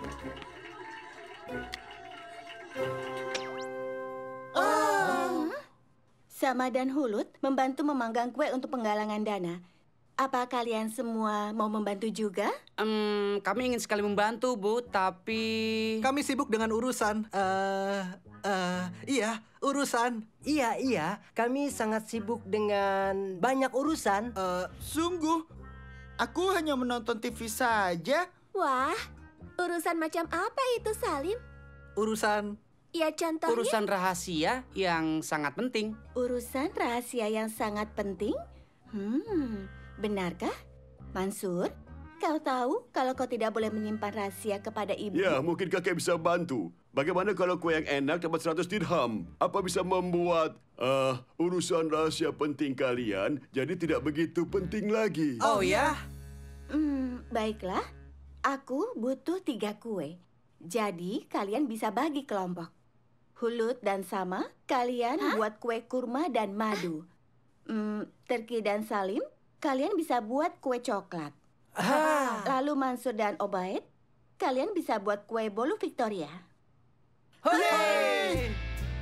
Oh. Sama dan Hulut membantu memanggang kue untuk penggalangan dana. Apa kalian semua mau membantu juga? Um, kami ingin sekali membantu, Bu, tapi... Kami sibuk dengan urusan. Eh, uh, iya, urusan. Iya, iya. Kami sangat sibuk dengan banyak urusan. Uh, sungguh, aku hanya menonton T V saja. Wah, urusan macam apa itu, Salim? Urusan... Ya, contohnya... Urusan rahasia yang sangat penting. Urusan rahasia yang sangat penting? Hmm... Benarkah? Mansur, kau tahu kalau kau tidak boleh menyimpan rahasia kepada ibu? Ya, mungkin kakek bisa bantu. Bagaimana kalau kue yang enak dapat seratus dirham? Apa bisa membuat uh, urusan rahasia penting kalian jadi tidak begitu penting lagi? Oh ya? Hmm, baiklah. Aku butuh tiga kue. Jadi kalian bisa bagi kelompok. Hulut dan Sama, kalian Hah? buat kue kurma dan madu. Hmm, Terki dan Salim, kalian bisa buat kue coklat. Ah. Lalu Mansur dan Obaid, kalian bisa buat kue bolu Victoria. Hooray!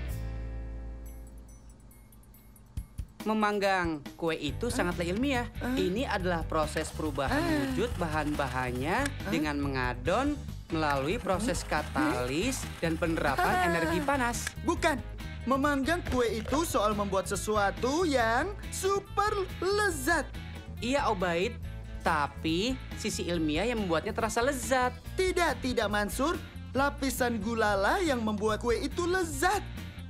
Memanggang kue itu sangatlah ilmiah. Uh. Ini adalah proses perubahan uh. wujud bahan-bahannya uh. dengan mengadon melalui proses katalis dan penerapan uh. energi panas. Bukan. Memanggang kue itu soal membuat sesuatu yang super lezat. Iya, Obaid. Tapi sisi ilmiah yang membuatnya terasa lezat. Tidak, tidak, Mansur. Lapisan gulala yang membuat kue itu lezat.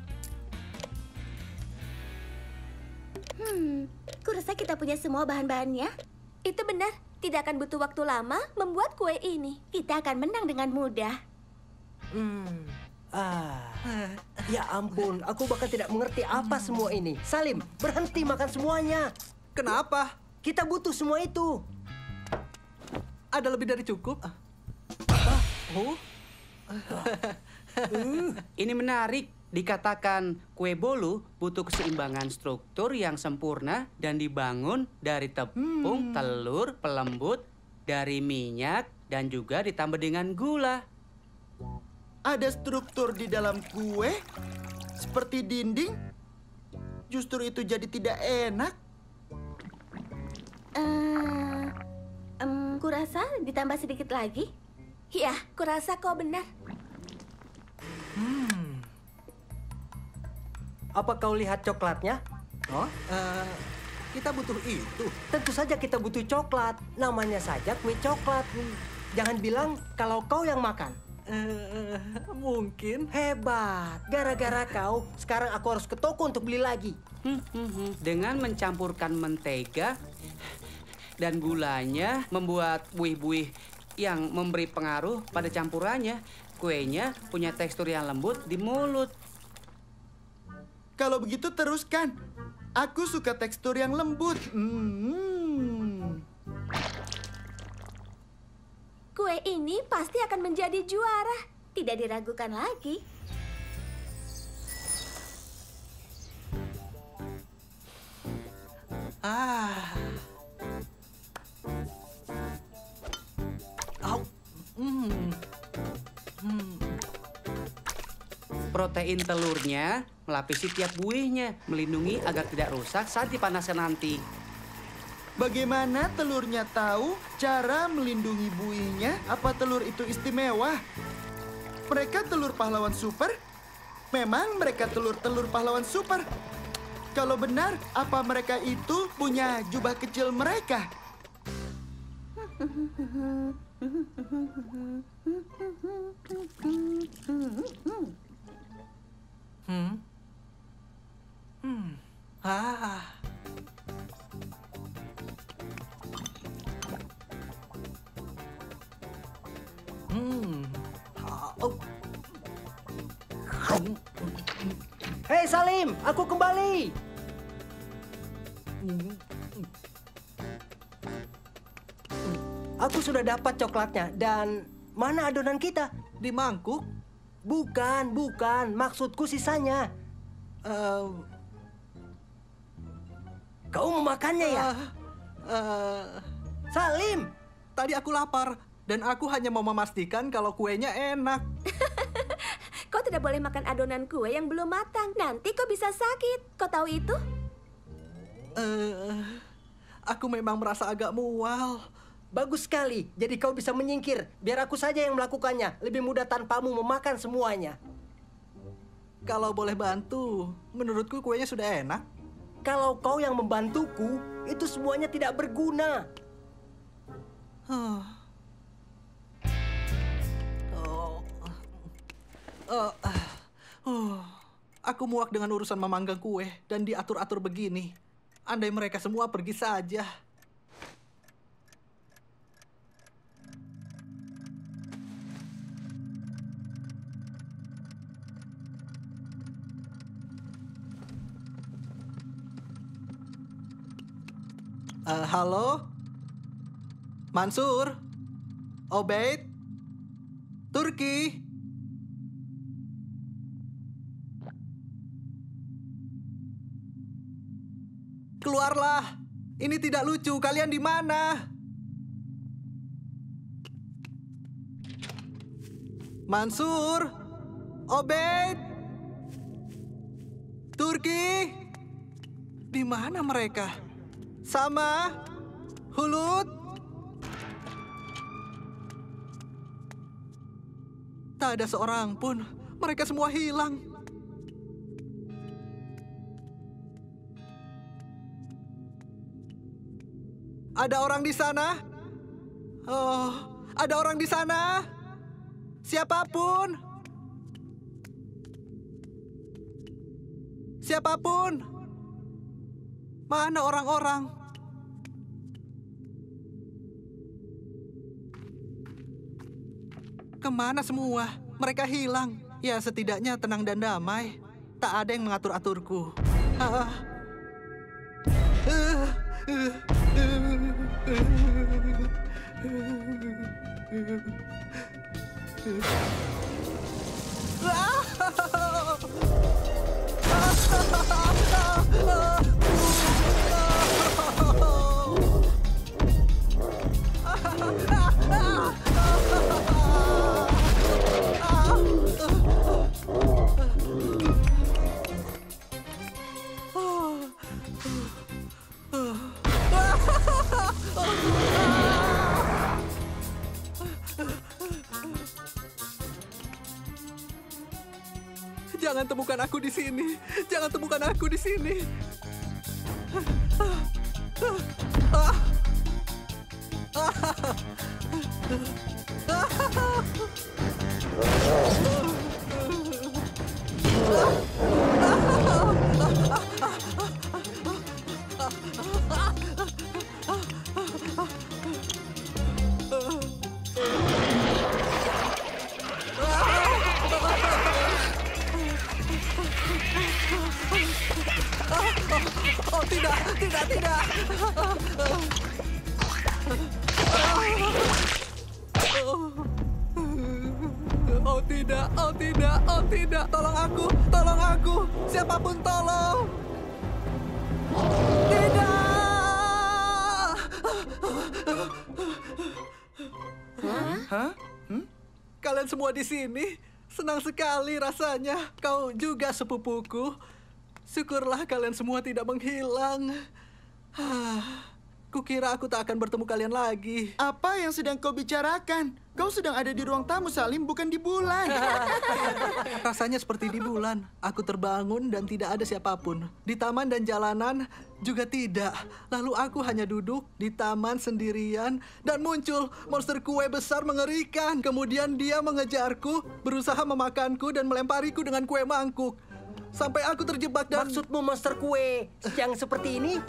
Hmm, kurasa kita punya semua bahan-bahannya. Itu benar. Tidak akan butuh waktu lama membuat kue ini. Kita akan menang dengan mudah. Hmm... Ah, ya ampun, aku bahkan tidak mengerti apa semua ini. Salim, berhenti makan semuanya. Kenapa? Kita butuh semua itu. Ada lebih dari cukup. Ah, oh. uh, ini menarik. Dikatakan kue bolu butuh keseimbangan struktur yang sempurna dan dibangun dari tepung, hmm. telur, pelembut, dari minyak, dan juga ditambah dengan gula. Ada struktur di dalam kue, seperti dinding. Justru itu jadi tidak enak. Uh, um, kurasa ditambah sedikit lagi. Ya, kurasa kau benar. Hmm. Apa kau lihat coklatnya? Oh, uh, kita butuh itu. Tentu saja kita butuh coklat. Namanya saja kue coklat. Jangan bilang kalau kau yang makan. Uh, mungkin. Hebat. Gara-gara kau, sekarang aku harus ke toko untuk beli lagi. Dengan mencampurkan mentega dan gulanya, membuat buih-buih yang memberi pengaruh pada campurannya, kuenya punya tekstur yang lembut di mulut. Kalau begitu teruskan. Aku suka tekstur yang lembut. Hmm. Kue ini pasti akan menjadi juara. Tidak diragukan lagi. Ah. Au. Hmm. Hmm. Protein telurnya melapisi tiap buihnya, melindungi agar tidak rusak saat dipanaskan nanti. Bagaimana telurnya tahu cara melindungi buihnya? Apa telur itu istimewa? Mereka telur pahlawan super? Memang mereka telur-telur pahlawan super. Kalau benar, apa mereka itu punya jubah kecil mereka? Hmm. Hmm. Ah. Hmm. Oh. Hei Salim, aku kembali. Aku sudah dapat coklatnya dan mana adonan kita? Di mangkuk? Bukan, bukan. Maksudku sisanya. Uh, Kau memakannya ya? Uh, uh, Salim! Tadi aku lapar, dan aku hanya mau memastikan kalau kuenya enak. Kau tidak boleh makan adonan kue yang belum matang. Nanti kau bisa sakit. Kau tahu itu? Uh, aku memang merasa agak mual. Bagus sekali. Jadi kau bisa menyingkir. Biar aku saja yang melakukannya. Lebih mudah tanpamu memakan semuanya. Kalau boleh bantu, menurutku kuenya sudah enak. Kalau kau yang membantuku, itu semuanya tidak berguna. Huh. Oh. Oh. Uh. Aku muak dengan urusan memanggang kue dan diatur-atur begini. Andai mereka semua pergi saja. Uh, halo? Mansur? Obaid? Turki? Keluarlah! Ini tidak lucu. Kalian di mana? Mansur? Obaid? Turki? Di mana mereka? Sama? Hulut? Tak ada seorang pun. Mereka semua hilang. Ada orang di sana? Oh, ada orang di sana? Siapapun? Siapapun? Mana orang-orang? Kemana semua? Mereka hilang. Ya, setidaknya tenang dan damai. Tak ada yang mengatur-aturku. Ah. Uh, uh, Jangan temukan aku di sini. Jangan temukan aku di sini. Oh, tidak, tidak, tidak. Oh, tidak, oh, tidak, oh, tidak. Tolong aku, tolong aku. Siapapun tolong. Tidak. Hah? Hmm? Kalian semua di sini? Senang sekali rasanya. Kau juga sepupuku. Syukurlah kalian semua tidak menghilang. Kukira aku tak akan bertemu kalian lagi. Apa yang sedang kau bicarakan? Kau sedang ada di ruang tamu, Salim, bukan di bulan. Rasanya seperti di bulan. Aku terbangun dan tidak ada siapapun. Di taman dan jalanan juga tidak. Lalu aku hanya duduk di taman sendirian dan muncul monster kue besar mengerikan. Kemudian dia mengejarku, berusaha memakanku dan melempariku dengan kue mangkuk. Sampai aku terjebak dan... Maksudmu monster kue yang seperti ini?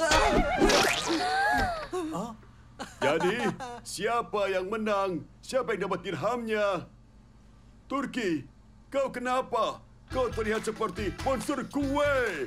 Oh. Jadi, siapa yang menang? Siapa yang dapat dirhamnya? Turki, kau kenapa? Kau terlihat seperti monster kue.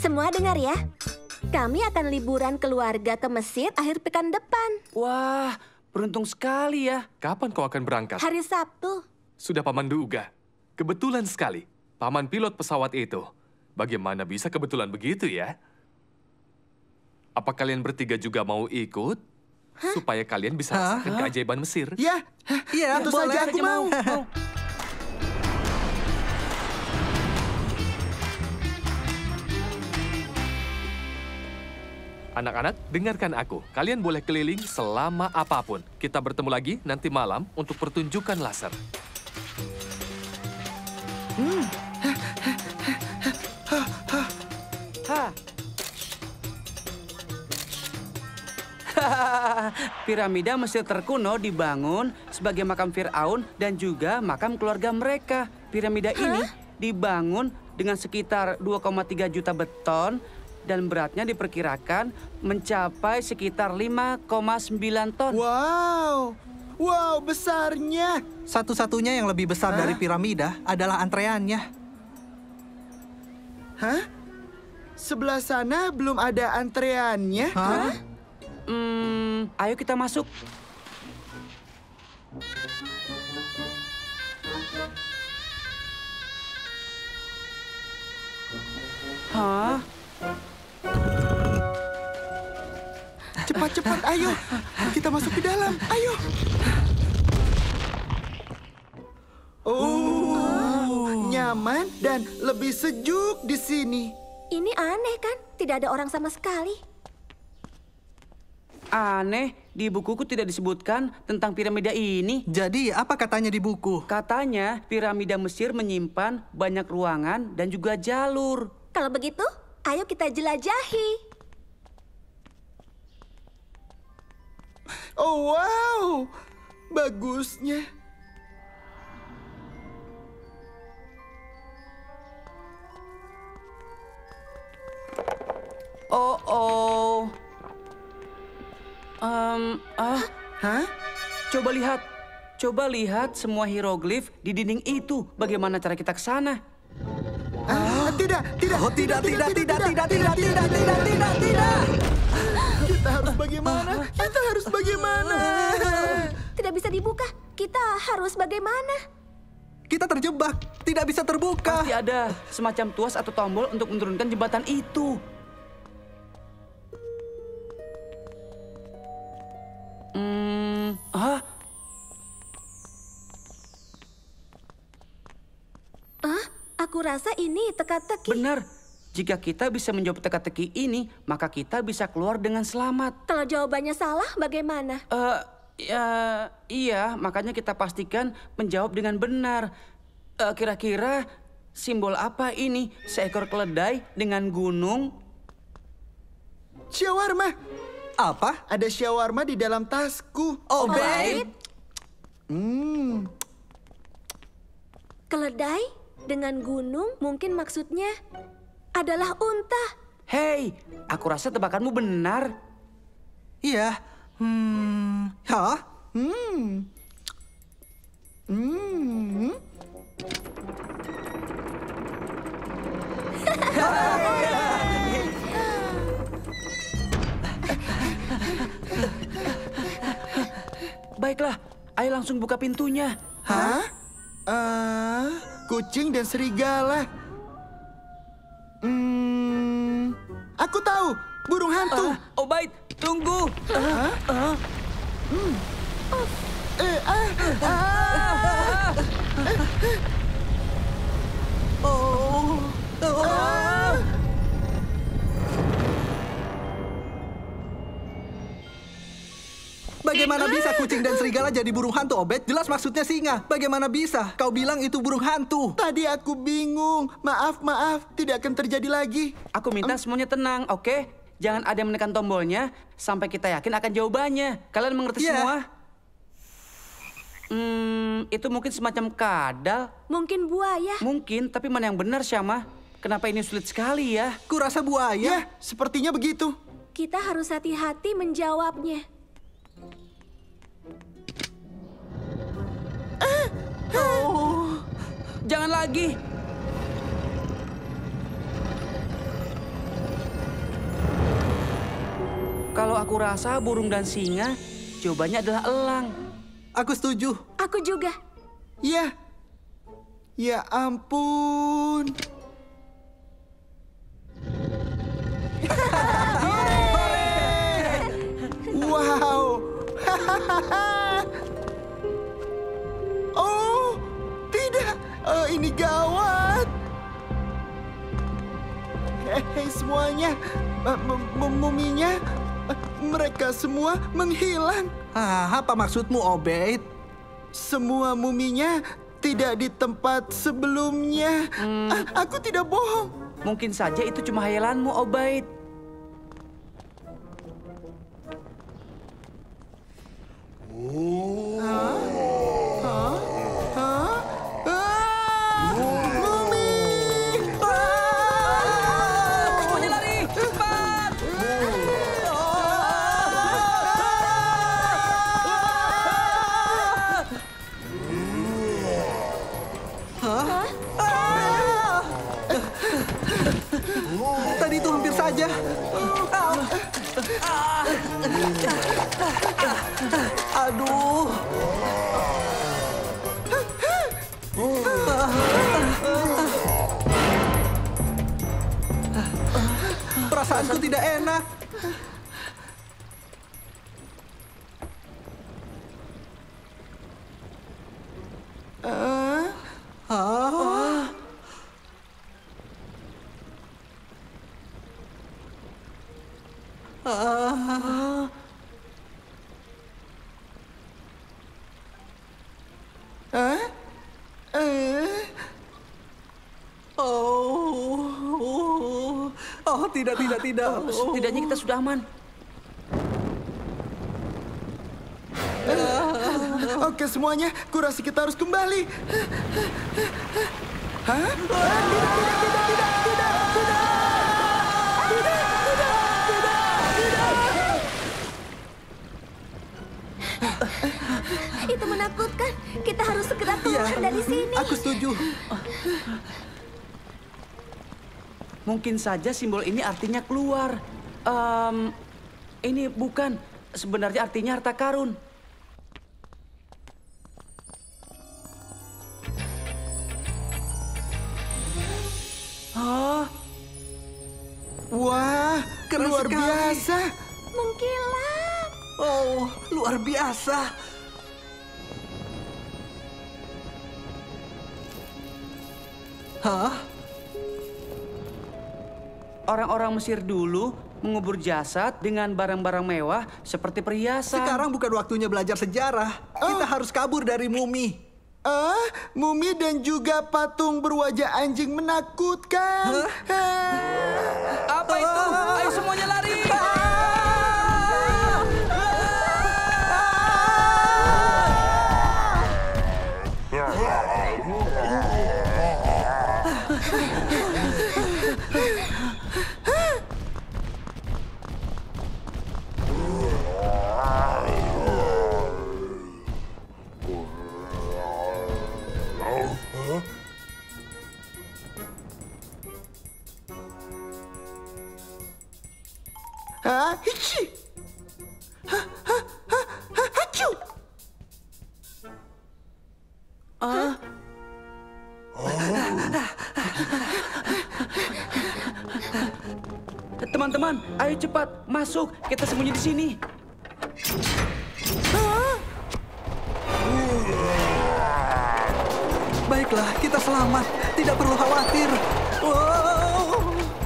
Semua dengar ya. Kami akan liburan keluarga ke Mesir akhir pekan depan. Wah, beruntung sekali ya. Kapan kau akan berangkat? Hari Sabtu. Sudah Paman duga. Kebetulan sekali. Paman pilot pesawat itu. Bagaimana bisa kebetulan begitu ya? Apa kalian bertiga juga mau ikut? Hah? Supaya kalian bisa rasakan keajaiban Mesir. Ya, ya, tentu saja aku mau. Anak-anak, dengarkan aku. Kalian boleh keliling selama apapun. Kita bertemu lagi nanti malam untuk pertunjukan laser. Hmm. Ha. Piramida Mesir terkuno dibangun sebagai makam Fir'aun dan juga makam keluarga mereka. Piramida Hah? ini dibangun dengan sekitar dua koma tiga juta beton dan beratnya diperkirakan mencapai sekitar lima koma sembilan ton. Wow, wow besarnya. Satu-satunya yang lebih besar Hah? dari piramida adalah antreannya. Hah? Sebelah sana belum ada antreannya? Hah? Hmm, ayo kita masuk. Hah? Cepat-cepat, ayo. Kita masuk ke dalam, ayo. Oh, nyaman dan lebih sejuk di sini. Ini aneh kan? Tidak ada orang sama sekali. Aneh, di bukuku tidak disebutkan tentang piramida ini. Jadi, apa katanya di buku? Katanya, piramida Mesir menyimpan banyak ruangan dan juga jalur. Kalau begitu, ayo kita jelajahi. Oh, wow! Bagusnya. Oh, oh. Um, ah, Hah? Coba lihat. Coba lihat semua hieroglif di dinding itu. Bagaimana cara kita ke sana? Ah, tidak, tidak, oh, tidak, tidak, tidak, tidak, tidak, tidak, tidak, tidak, tidak. Kita harus bagaimana? Kita harus bagaimana? Tidak bisa dibuka. Kita harus bagaimana? Kita terjebak. Tidak bisa terbuka. Pasti ada semacam tuas atau tombol untuk menurunkan jembatan itu. Hmm, ah? Ah, aku rasa ini teka-teki. Benar. Jika kita bisa menjawab teka-teki ini, maka kita bisa keluar dengan selamat. Kalau jawabannya salah, bagaimana? Eh, uh, ya, iya. Makanya kita pastikan menjawab dengan benar. Uh, kira-kira simbol apa ini? Seekor keledai dengan gunung? Shawarma. Apa? Ada shawarma di dalam tasku. Oh, baik. Hmm. Keledai dengan gunung mungkin maksudnya adalah unta. Hei, aku rasa tebakanmu benar. Iya. Hmm. Hah? Hmm. Hmm. Baiklah, ayo langsung buka pintunya. Hah? Uh, kucing dan serigala. Hmm, aku tahu, burung hantu. Uh, Obaid, tunggu. Uh, uh. Hmm. Eh, ah, ah. Oh, oh. Ah. Bagaimana bisa kucing dan serigala jadi burung hantu, Obed? Jelas maksudnya singa. Bagaimana bisa? Kau bilang itu burung hantu. Tadi aku bingung. Maaf, maaf. Tidak akan terjadi lagi. Aku minta um. semuanya tenang, oke? Okay? Jangan ada yang menekan tombolnya sampai kita yakin akan jawabannya. Kalian mengerti yeah. semua? Hmm, itu mungkin semacam kadal. Mungkin buaya. Mungkin, tapi mana yang benar, Syama? Kenapa ini sulit sekali ya? Kurasa buaya. Ya, sepertinya begitu. Kita harus hati-hati menjawabnya. Oh, jangan lagi. Kalau aku rasa burung dan singa, jawabannya adalah elang. Aku setuju. Aku juga. Ya. Ya ampun. Wow. Oh, tidak. Uh, ini gawat. Hei semuanya, muminya, mereka semua menghilang. Ah, apa maksudmu, Obeid? Semua muminya tidak di tempat sebelumnya. Hmm. Aku tidak bohong. Mungkin saja itu cuma hayalanmu, Obaid. Oh. Hah? Hah? Hah? Ah! Mumi! Ah! Semuanya lari! Cepat! Hah? Tadi itu hampir saja. Aduh. Perasaanku tidak enak. Uh, ah. Ah. Hah? Eh? Oh. Oh, tidak, tidak, tidak. Oh. Setidaknya kita sudah aman. Oke semuanya, kurasa kita harus kembali. Hah? Ah, tidak, tidak, tidak, tidak, tidak, tidak, tidak, tidak, tidak, tidak. Itu menakutkan. Kita harus segera keluar Ya, dari sini. aku setuju. Mungkin saja simbol ini artinya keluar. Um, ini bukan. Sebenarnya artinya harta karun. Hah? Wah, Keren luar sekali. biasa. Mengkilat. Oh, luar biasa. Hah? Orang-orang Mesir dulu mengubur jasad dengan barang-barang mewah seperti perhiasan. Sekarang bukan waktunya belajar sejarah. Kita harus kabur dari mumi. Ah, mumi dan juga patung berwajah anjing menakutkan. Apa itu? Ayo semuanya lari! Hah? Hici! Hah? Hah? Hah? Hah? Hacu! Ah. Teman-teman, ayo cepat masuk. Kita sembunyi di sini. Baiklah, kita selamat. Tidak perlu khawatir. Wow.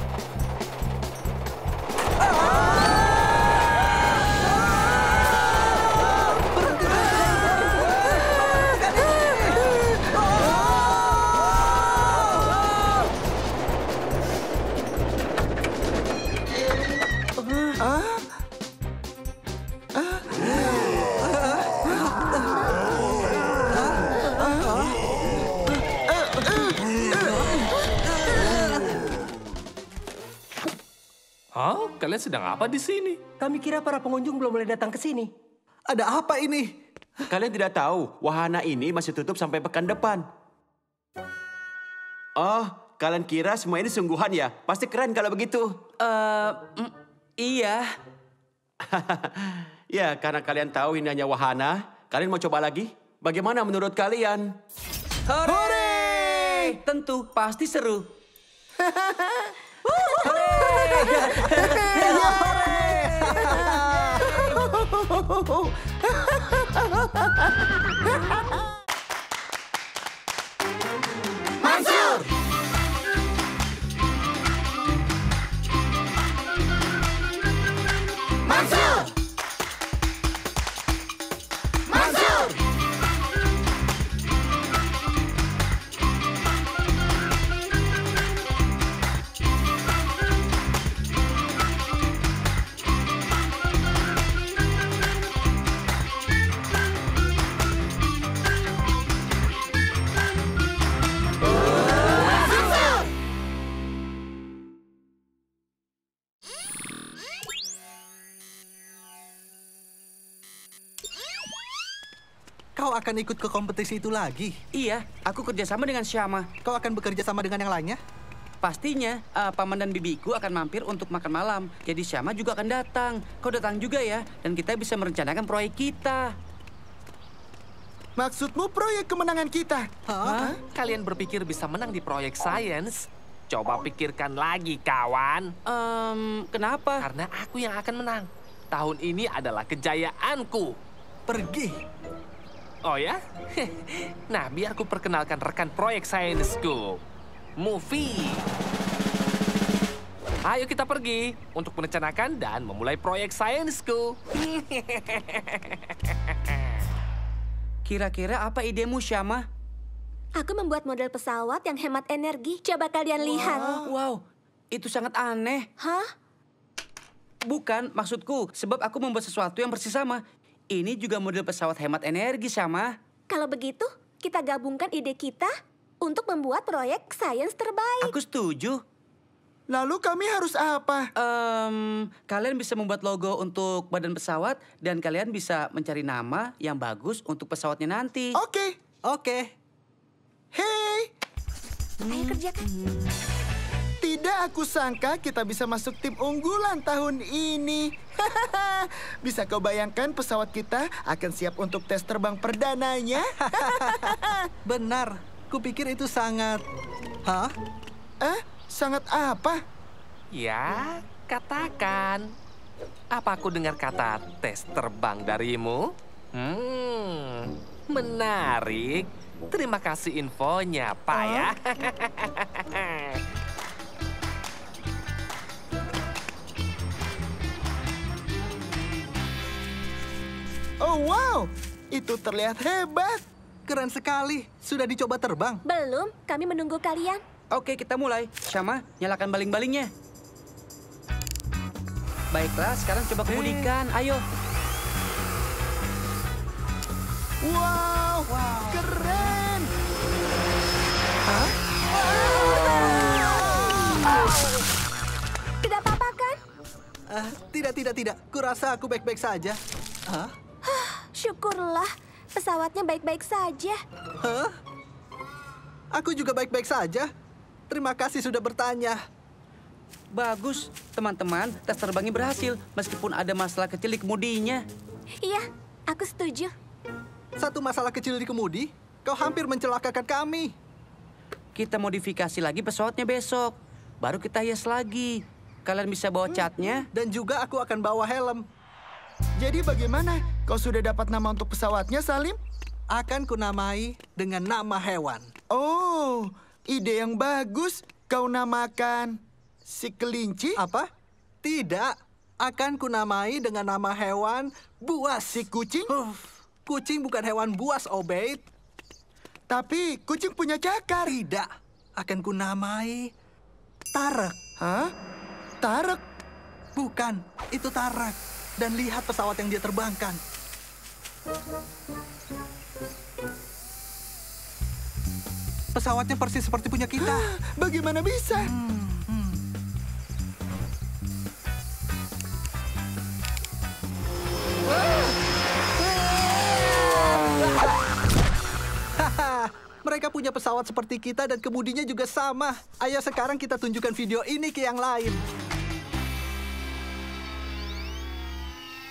Hah? Kalian sedang apa di sini? Kami kira para pengunjung belum boleh datang ke sini. Ada apa ini? Kalian tidak tahu, wahana ini masih tutup sampai pekan depan. Oh, kalian kira semua ini sungguhan ya? Pasti keren kalau begitu. Uh, mm, iya. Ya, karena kalian tahu ini hanya wahana, kalian mau coba lagi? Bagaimana menurut kalian? Hore! Tentu, pasti seru. Mansur! Mansur! Mansur! Kau akan ikut ke kompetisi itu lagi? Iya, aku kerjasama dengan Syama. Kau akan bekerja sama dengan yang lainnya? Pastinya, uh, paman dan bibiku akan mampir untuk makan malam. Jadi Syama juga akan datang. Kau datang juga ya, dan kita bisa merencanakan proyek kita. Maksudmu proyek kemenangan kita? Hah? Kalian berpikir bisa menang di proyek sains? Coba pikirkan lagi, kawan. Um, kenapa? Karena aku yang akan menang. Tahun ini adalah kejayaanku. Pergi. Oh ya? Nah, biar ku perkenalkan rekan proyek sainsku. Movie. Ayo kita pergi untuk merencanakan dan memulai proyek sainsku. Kira-kira apa idemu, Syama? Aku membuat model pesawat yang hemat energi. Coba kalian lihat. Wow, wow, itu sangat aneh. Hah? Bukan, maksudku, sebab aku membuat sesuatu yang persis sama. Ini juga model pesawat hemat energi, Syama. Kalau begitu, kita gabungkan ide kita untuk membuat proyek sains terbaik. Aku setuju. Lalu kami harus apa? Um, kalian bisa membuat logo untuk badan pesawat dan kalian bisa mencari nama yang bagus untuk pesawatnya nanti. Oke. Oke. Hei. Ayo kerjakan. Tidak aku sangka kita bisa masuk tim unggulan tahun ini. Bisa kau bayangkan pesawat kita akan siap untuk tes terbang perdananya? Benar. Kupikir itu sangat... Hah? Eh? Sangat apa? Ya, katakan. Apa aku dengar kata tes terbang darimu? Hmm, menarik. Terima kasih infonya, Pak ya. Oh wow, itu terlihat hebat. Keren sekali. Sudah dicoba terbang? Belum, kami menunggu kalian. Oke, kita mulai. Syama, nyalakan baling-balingnya. Baiklah, sekarang coba kemudikan. Ayo. Wow, wow. Keren. Hah? Tidak apa-apa kan? Uh, tidak, tidak, tidak. Kurasa aku baik-baik saja. Hah? Syukurlah, pesawatnya baik-baik saja. Hah? Aku juga baik-baik saja. Terima kasih sudah bertanya. Bagus, teman-teman. Tes terbangnya berhasil, meskipun ada masalah kecil di kemudinya. Iya, aku setuju. Satu masalah kecil di kemudi, kau hampir mencelakakan kami. Kita modifikasi lagi pesawatnya besok. Baru kita hias lagi. Kalian bisa bawa catnya. Dan juga aku akan bawa helm. Jadi bagaimana? Kau sudah dapat nama untuk pesawatnya, Salim? Akan kunamai dengan nama hewan. Oh, ide yang bagus. Kau namakan si kelinci? Apa? Tidak. Akan kunamai dengan nama hewan buas. Si kucing? Uh, kucing bukan hewan buas, Obeid. Tapi kucing punya cakar. Tidak. Akan kunamai Tarek. Hah? Tarek? Bukan. Itu Tarek. Dan lihat pesawat yang dia terbangkan. Pesawatnya persis seperti punya kita. Bagaimana bisa? Hmm, hmm. Mereka punya pesawat seperti kita dan kemudinya juga sama. Ayo sekarang kita tunjukkan video ini ke yang lain.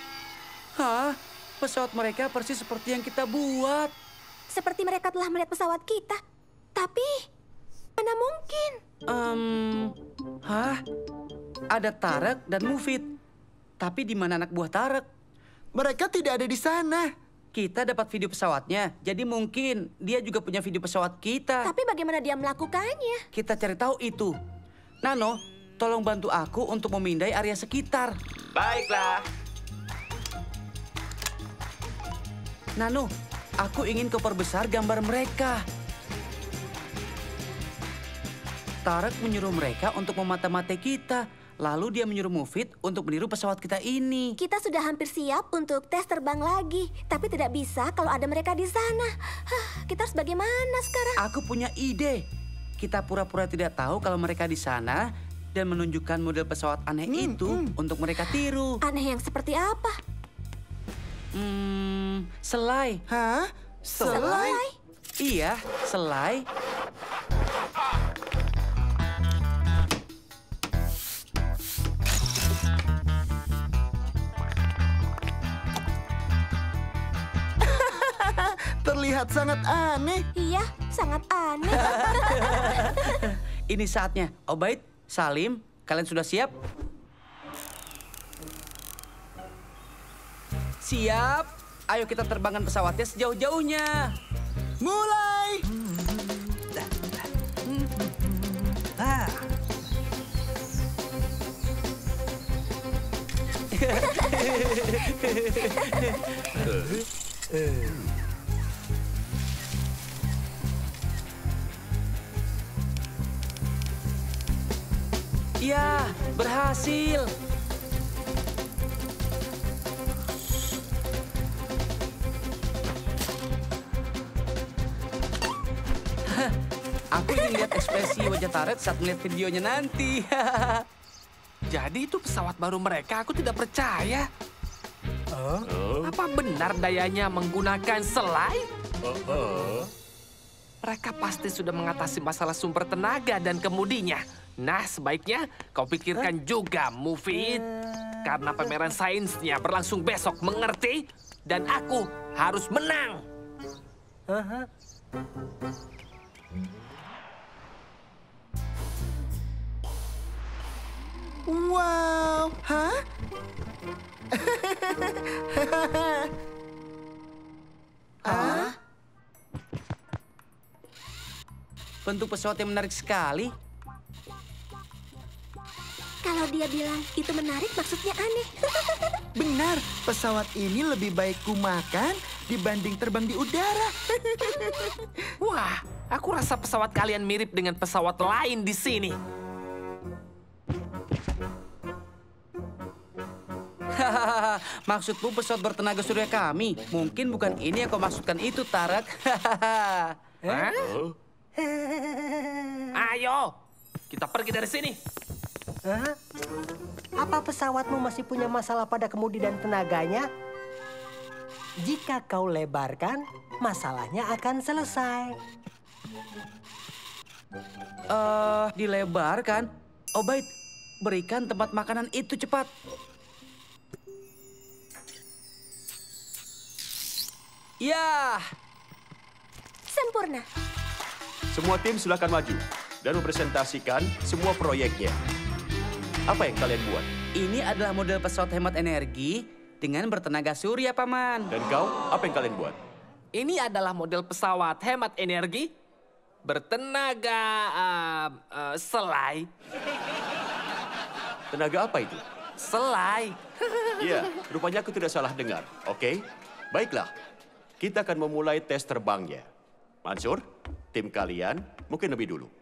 Hah? Pesawat mereka persis seperti yang kita buat. Seperti mereka telah melihat pesawat kita. Tapi, mana mungkin? Um, hah? Ada Tarek dan Mufid. Tapi di mana anak buah Tarek? Mereka tidak ada di sana. Kita dapat video pesawatnya, jadi mungkin dia juga punya video pesawat kita. Tapi bagaimana dia melakukannya? Kita cari tahu itu. Nano, tolong bantu aku untuk memindai area sekitar. Baiklah. Nano, aku ingin kau perbesar gambar mereka. Tarek menyuruh mereka untuk memata-matai kita. Lalu dia menyuruh Mufid untuk meniru pesawat kita ini. Kita sudah hampir siap untuk tes terbang lagi. Tapi tidak bisa kalau ada mereka di sana. Huh, kita harus bagaimana sekarang? Aku punya ide. Kita pura-pura tidak tahu kalau mereka di sana dan menunjukkan model pesawat aneh hmm, itu hmm. untuk mereka tiru. Aneh yang seperti apa? Hmm, selai. Hah? Selai? selai? Iya, selai. Terlihat sangat aneh. Iya, sangat aneh. Ini saatnya. Obaid, Salim, kalian sudah siap? Siap. Ayo kita terbangkan pesawatnya sejauh-jauhnya. Mulai. Ah. Ya, berhasil. Aku ingin lihat ekspresi wajah Tarek saat melihat videonya nanti. Jadi itu pesawat baru mereka, aku tidak percaya. Oh? Apa benar dayanya menggunakan selai? Uh -uh. Mereka pasti sudah mengatasi masalah sumber tenaga dan kemudinya. Nah, sebaiknya kau pikirkan juga, Mufid. Karena pameran sainsnya berlangsung besok, mengerti? Dan aku harus menang. Uh-huh. Wow, hah? Hah? Bentuk pesawat yang menarik sekali. Kalau dia bilang itu menarik, maksudnya aneh. Benar, pesawat ini lebih baik kumakan dibanding terbang di udara. Wah, aku rasa pesawat kalian mirip dengan pesawat lain di sini. Hahaha, maksudmu pesawat bertenaga surya kami? Mungkin bukan ini yang kau maksudkan itu, Tarek. Hah? Ayo, kita pergi dari sini. Hah? Apa pesawatmu masih punya masalah pada kemudi dan tenaganya? Jika kau lebarkan, masalahnya akan selesai. Eh, uh, dilebarkan? Obaid, berikan tempat makanan itu cepat. Ya. Sempurna. Semua tim silakan maju dan mempresentasikan semua proyeknya. Apa yang kalian buat? Ini adalah model pesawat hemat energi dengan bertenaga surya, Paman. Dan kau, apa yang kalian buat? Ini adalah model pesawat hemat energi bertenaga uh, uh, selai. Tenaga apa itu? Selai. Iya, rupanya aku tidak salah dengar. Oke, baiklah. Kita akan memulai tes terbangnya. Mansur, tim kalian mungkin lebih dulu.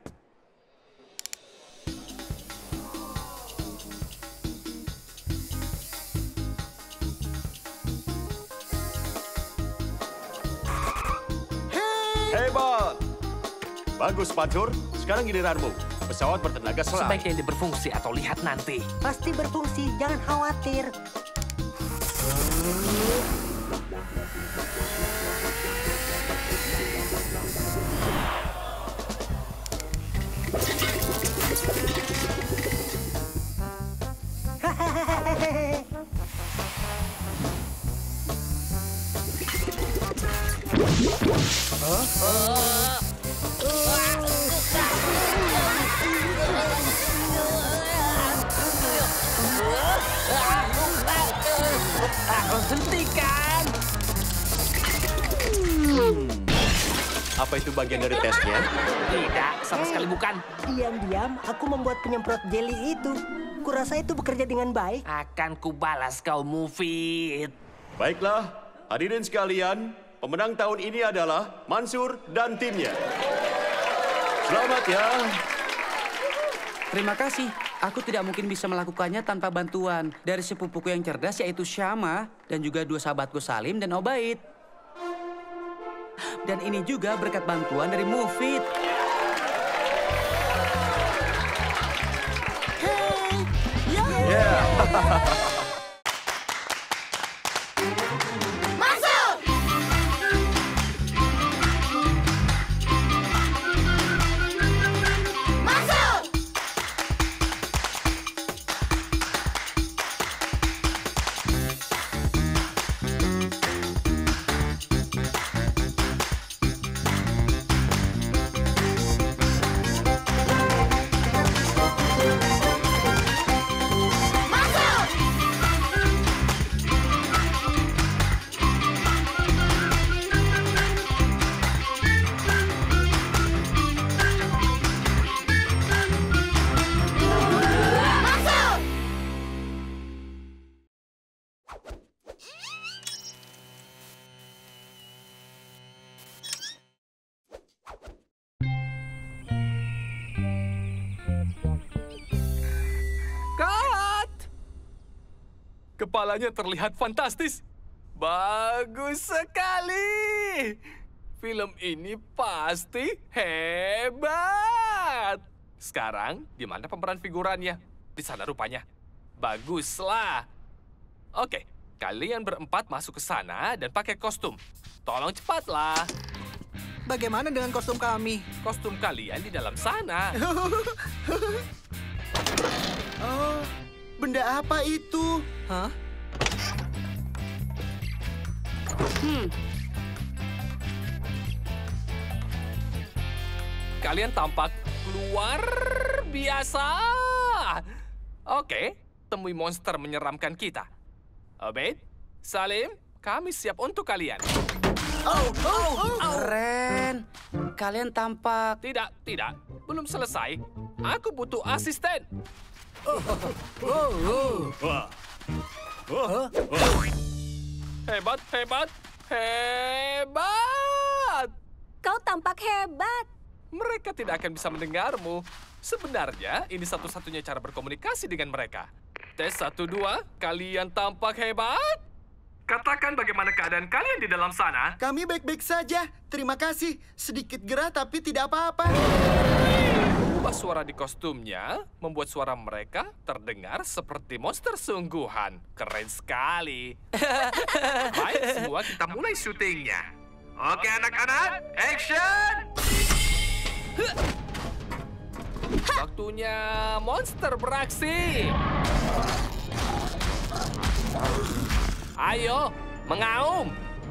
Hebat! Bagus, Mansur. Sekarang giliranmu. Pesawat bertenaga selai. Sebaiknya ini berfungsi atau lihat nanti. Pasti berfungsi, jangan khawatir. Hentikan! Hmm. Apa itu bagian dari tesnya? Tidak, sama sekali bukan. Diam-diam, aku membuat penyemprot jeli itu. Kurasa itu bekerja dengan baik. Akan kubalas kau, Mufid. Baiklah, hadirin sekalian, pemenang tahun ini adalah Mansur dan timnya. Selamat ya. Terima kasih. Aku tidak mungkin bisa melakukannya tanpa bantuan dari sepupuku yang cerdas yaitu Syama dan juga dua sahabatku Salim dan Obaid. Dan ini juga berkat bantuan dari Mufid. Hey, ya. Yeah. Kepalanya terlihat fantastis. Bagus sekali. Film ini pasti hebat. Sekarang, di mana pemeran figurannya? Di sana rupanya. Baguslah. Oke, kalian berempat masuk ke sana dan pakai kostum. Tolong cepatlah. Bagaimana dengan kostum kami? Kostum kalian di dalam sana. Oh, benda apa itu? Hah? Hmm. Kalian tampak luar biasa. Oke, temui monster menyeramkan kita. Obaid, Salim, kami siap untuk kalian. Oh, oh, oh. Keren. Kalian tampak... Tidak, tidak. Belum selesai. Aku butuh asisten. Oh, oh, oh. Oh. Oh. Hebat, hebat, hebat. Kau tampak hebat. Mereka tidak akan bisa mendengarmu. Sebenarnya, ini satu-satunya cara berkomunikasi dengan mereka. Tes satu, dua, kalian tampak hebat. Katakan bagaimana keadaan kalian di dalam sana. Kami baik-baik saja. Terima kasih. Sedikit gerah tapi tidak apa-apa. Ubah suara di kostumnya membuat suara mereka terdengar seperti monster sungguhan. Keren sekali. Baik, semua kita mulai syutingnya. Oke anak-anak, action! Waktunya monster beraksi. Ayo, mengaum.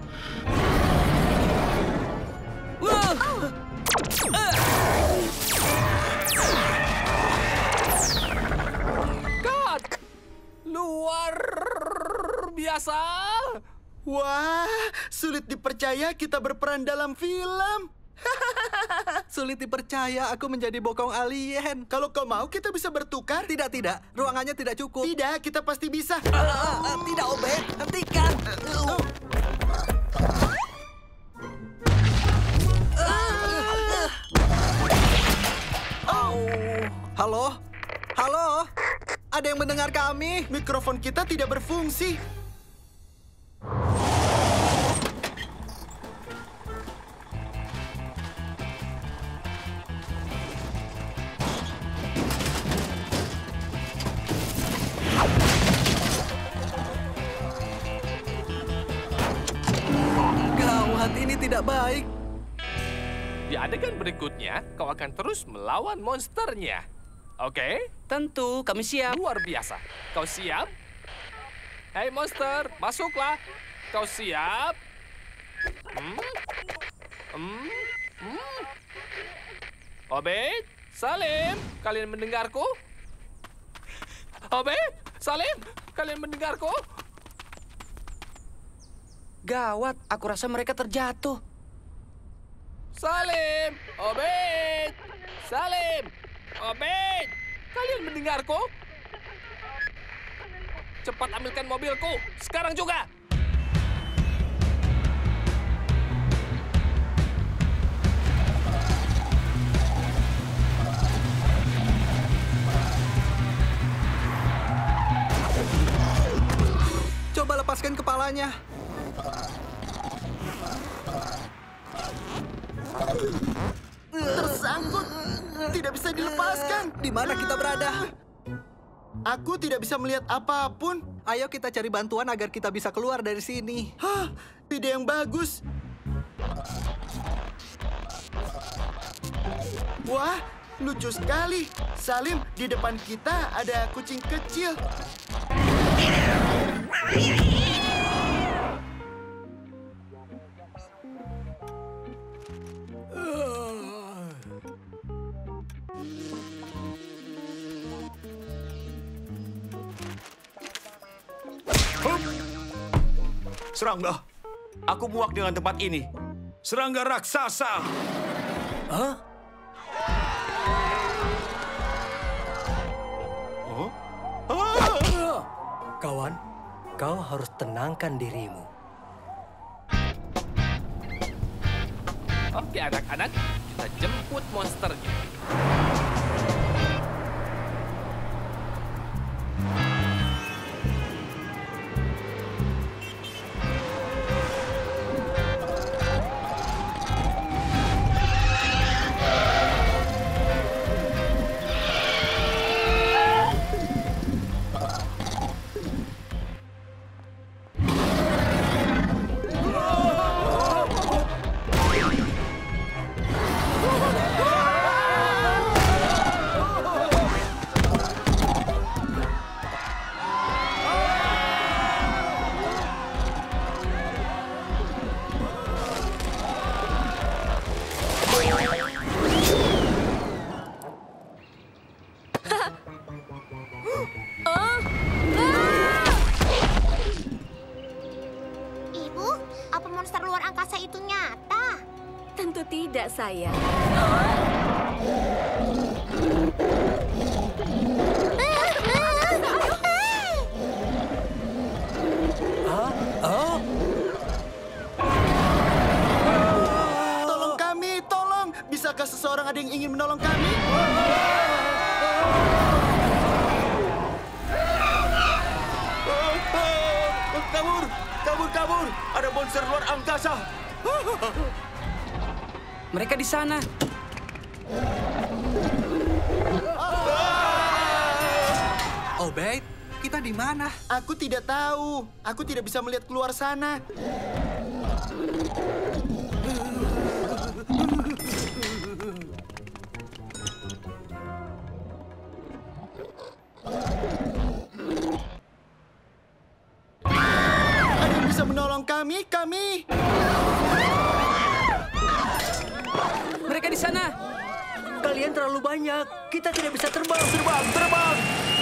God, luar biasa. Wah, sulit dipercaya kita berperan dalam film. Sulit dipercaya aku menjadi bokong alien. Kalau kau mau, kita bisa bertukar. Tidak, tidak. Ruangannya tidak cukup. Tidak, kita pasti bisa. Uh, uh, uh, tidak, Obed. Hentikan. Uh, uh. Oh. Halo? Halo? Ada yang mendengar kami? Mikrofon kita tidak berfungsi. Gawat, ini tidak baik. Di adegan berikutnya, kau akan terus melawan monsternya. Oke? Tentu, kami siap. Luar biasa. Kau siap? Hei monster, masuklah. Kau siap? Hmm? Hmm? Hmm? Obed, Salim, kalian mendengarku? Obed, Salim, kalian mendengarku? Gawat, aku rasa mereka terjatuh. Salim, Obed, Salim, Obed, kalian mendengarku? Cepat ambilkan mobilku, sekarang juga. Coba lepaskan kepalanya. Tersangkut. Tidak bisa dilepaskan. Di mana kita berada? Aku tidak bisa melihat apapun. Ayo kita cari bantuan agar kita bisa keluar dari sini. Hah, ide yang bagus. Wah, lucu sekali. Salim, di depan kita ada kucing kecil. Serangga, aku muak dengan tempat ini. Serangga raksasa. Hah? Oh? Ah! Kawan, kau harus tenangkan dirimu. Oke anak-anak, kita jemput monsternya. Ibu, apa monster luar angkasa itu nyata? Tentu tidak, sayang. Tolong kami, tolong. Bisakah seseorang ada yang ingin menolong kami? Kabur, kabur, kabur. Ada monster luar angkasa. Mereka di sana. Obed, kita di mana? Aku tidak tahu. Aku tidak bisa melihat keluar sana. Ada yang bisa menolong kami? Kami! Mereka di sana. Kalian terlalu banyak. Kita tidak bisa terbang. Terbang, terbang.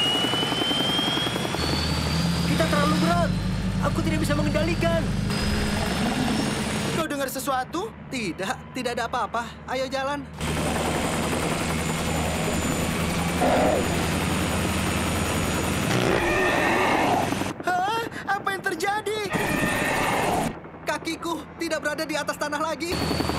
Kita terlalu berat. Aku tidak bisa mengendalikan. Kau dengar sesuatu? Tidak, tidak ada apa-apa. Ayo jalan. Hah? Apa yang terjadi? Kakiku tidak berada di atas tanah lagi.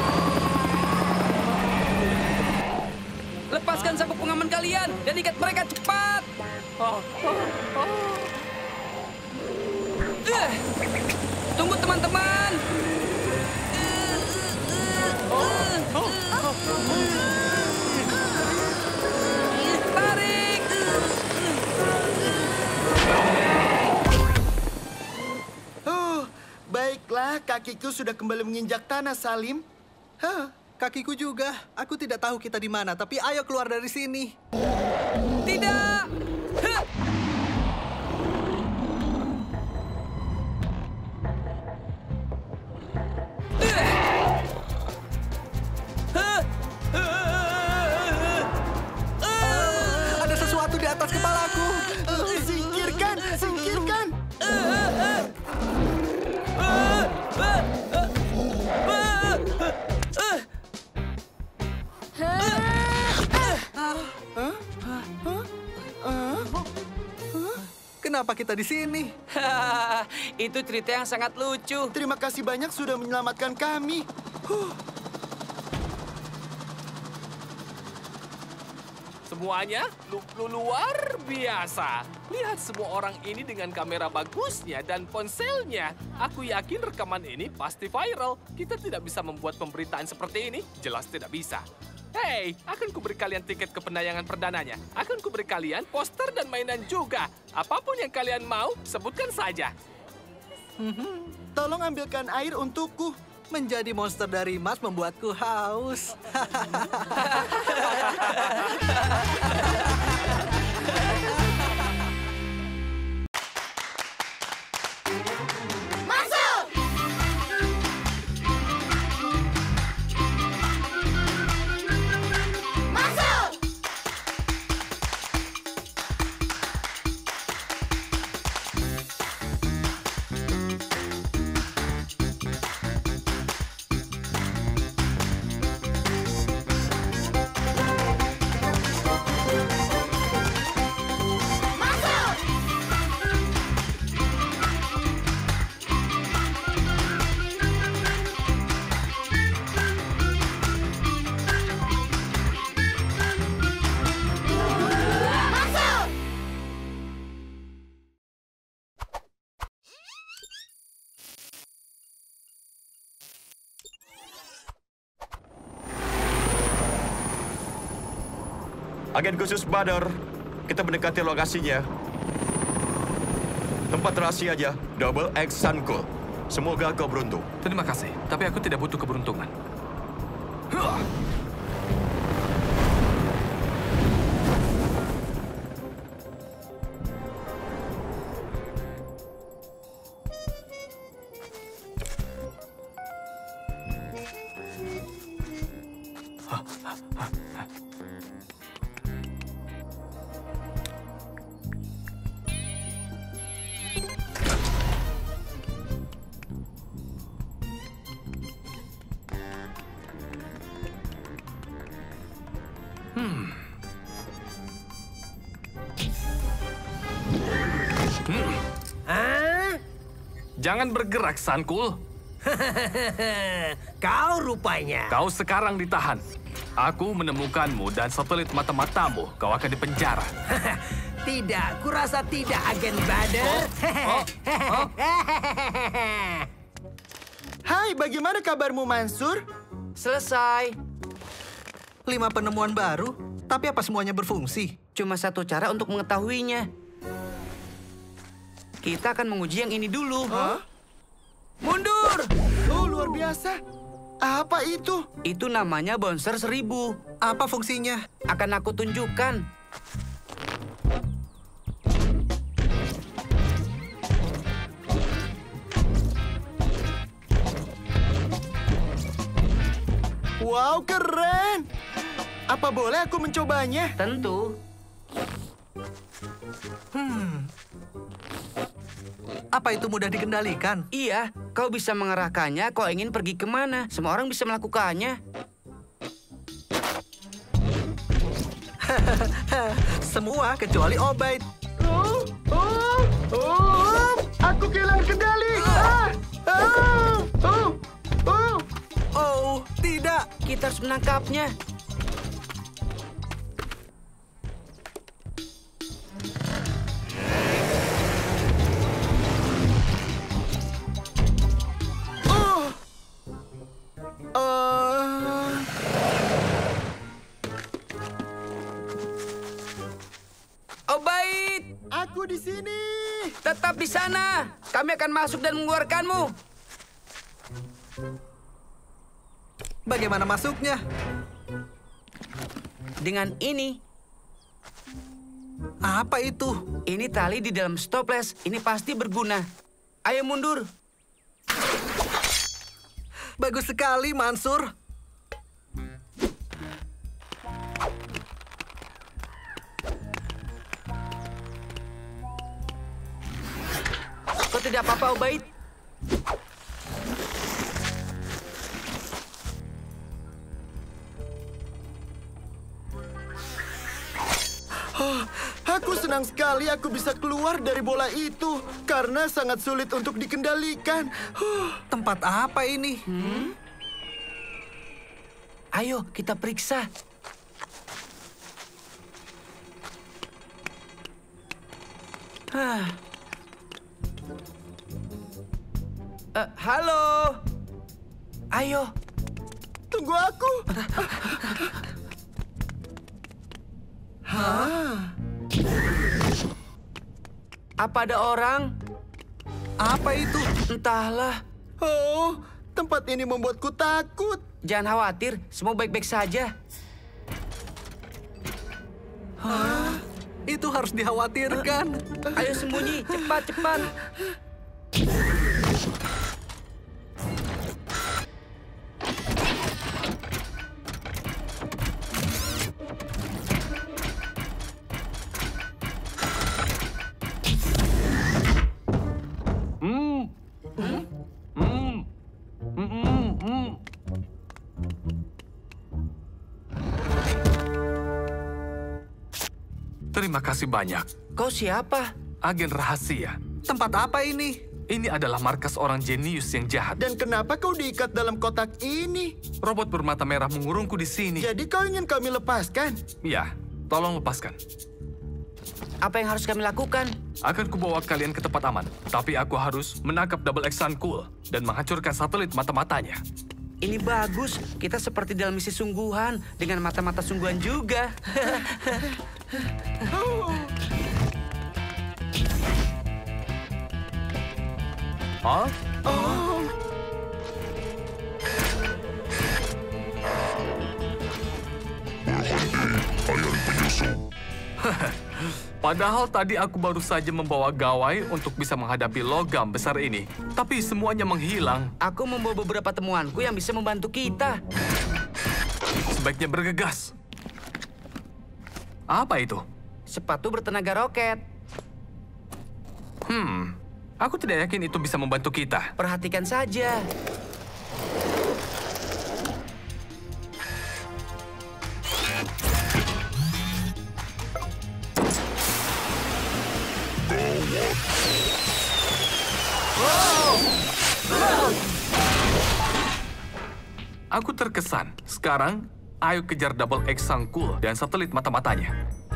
Lepaskan sabuk pengaman kalian dan ikat mereka cepat. Oh, oh, oh. Uh, tunggu teman-teman. Tarik. Oh, baiklah, kakiku sudah kembali menginjak tanah, Salim. Hah, kakiku juga. Aku tidak tahu kita di mana, tapi ayo keluar dari sini. Tidak. Huh. mengapa kita di sini. Itu cerita yang sangat lucu. Terima kasih banyak sudah menyelamatkan kami. Huh. Semuanya lu, lu luar biasa. Lihat semua orang ini dengan kamera bagusnya dan ponselnya. Aku yakin rekaman ini pasti viral. Kita tidak bisa membuat pemberitaan seperti ini. Jelas tidak bisa. Hei, akan kuberi kalian tiket ke penayangan perdananya. Akan kuberi kalian poster dan mainan juga. Apapun yang kalian mau, sebutkan saja. Tolong ambilkan air untukku. Menjadi monster dari emas membuatku haus. Masuk! Masuk! Agen khusus Badar, kita mendekati lokasinya. Tempat rahasianya, Double X Suncool. Semoga kau beruntung. Terima kasih, tapi aku tidak butuh keberuntungan. Huh! Hmm. Hmm. Ah? Jangan bergerak, Suncool. Kau rupanya. Kau sekarang ditahan. Aku menemukanmu dan satelit mata-matamu. Kau akan dipenjara. Tidak, kurasa tidak, Agen Badar. Oh, oh, oh. Hai, bagaimana kabarmu, Mansur? Selesai. Lima penemuan baru, tapi apa semuanya berfungsi? Cuma satu cara untuk mengetahuinya. Kita akan menguji yang ini dulu. Hah? Mundur! Oh, luar biasa. Apa itu? Itu namanya Bouncer seribu. Apa fungsinya? Akan aku tunjukkan. Wow, keren! Apa boleh aku mencobanya? Tentu. Hmm. Apa itu mudah dikendalikan? Iya, kau bisa mengarahkannya kau ingin pergi kemana. Semua orang bisa melakukannya. Semua kecuali Obaid. Oh, oh, oh, aku kehilangan kendali. Ah, ah, oh, oh. Oh, tidak. Kita harus menangkapnya. Oh. Uh. Obaid! Aku di sini. Tetap di sana. Kami akan masuk dan mengeluarkanmu. Bagaimana masuknya? Dengan ini. Apa itu? Ini tali di dalam stopless. Ini pasti berguna. Ayo mundur. Bagus sekali, Mansur. Kau tidak apa-apa, Obaid? Oh, aku senang Senang sekali aku bisa keluar dari bola itu karena sangat sulit untuk dikendalikan. Huh. Tempat apa ini? Hmm? Ayo, kita periksa. Hah. Uh, halo. Ayo. Tunggu aku. Hah? Apa ada orang? Apa itu? Entahlah. Oh, tempat ini membuatku takut. Jangan khawatir, semua baik-baik saja. Hah? Itu harus dikhawatirkan. Ayo sembunyi, cepat, cepat. Terima kasih banyak. Kau siapa? Agen rahasia. Tempat apa ini? Ini adalah markas orang jenius yang jahat. Dan kenapa kau diikat dalam kotak ini? Robot bermata merah mengurungku di sini. Jadi kau ingin kami lepaskan? Ya, tolong lepaskan. Apa yang harus kami lakukan? Akan kubawa kalian ke tempat aman. Tapi aku harus menangkap Double X Sun Cool dan menghancurkan satelit mata-matanya. Ini bagus. Kita seperti dalam misi sungguhan. Dengan mata-mata sungguhan juga. Hah? Oh. Padahal tadi aku baru saja membawa gawai untuk bisa menghadapi logam besar ini. Tapi semuanya menghilang. Aku membawa beberapa temuanku yang bisa membantu kita. Sebaiknya bergegas. Apa itu? Sepatu bertenaga roket. Hmm, aku tidak yakin itu bisa membantu kita. Perhatikan saja. Aku terkesan. Sekarang, ayo kejar Double X Sun Cool dan satelit mata-matanya.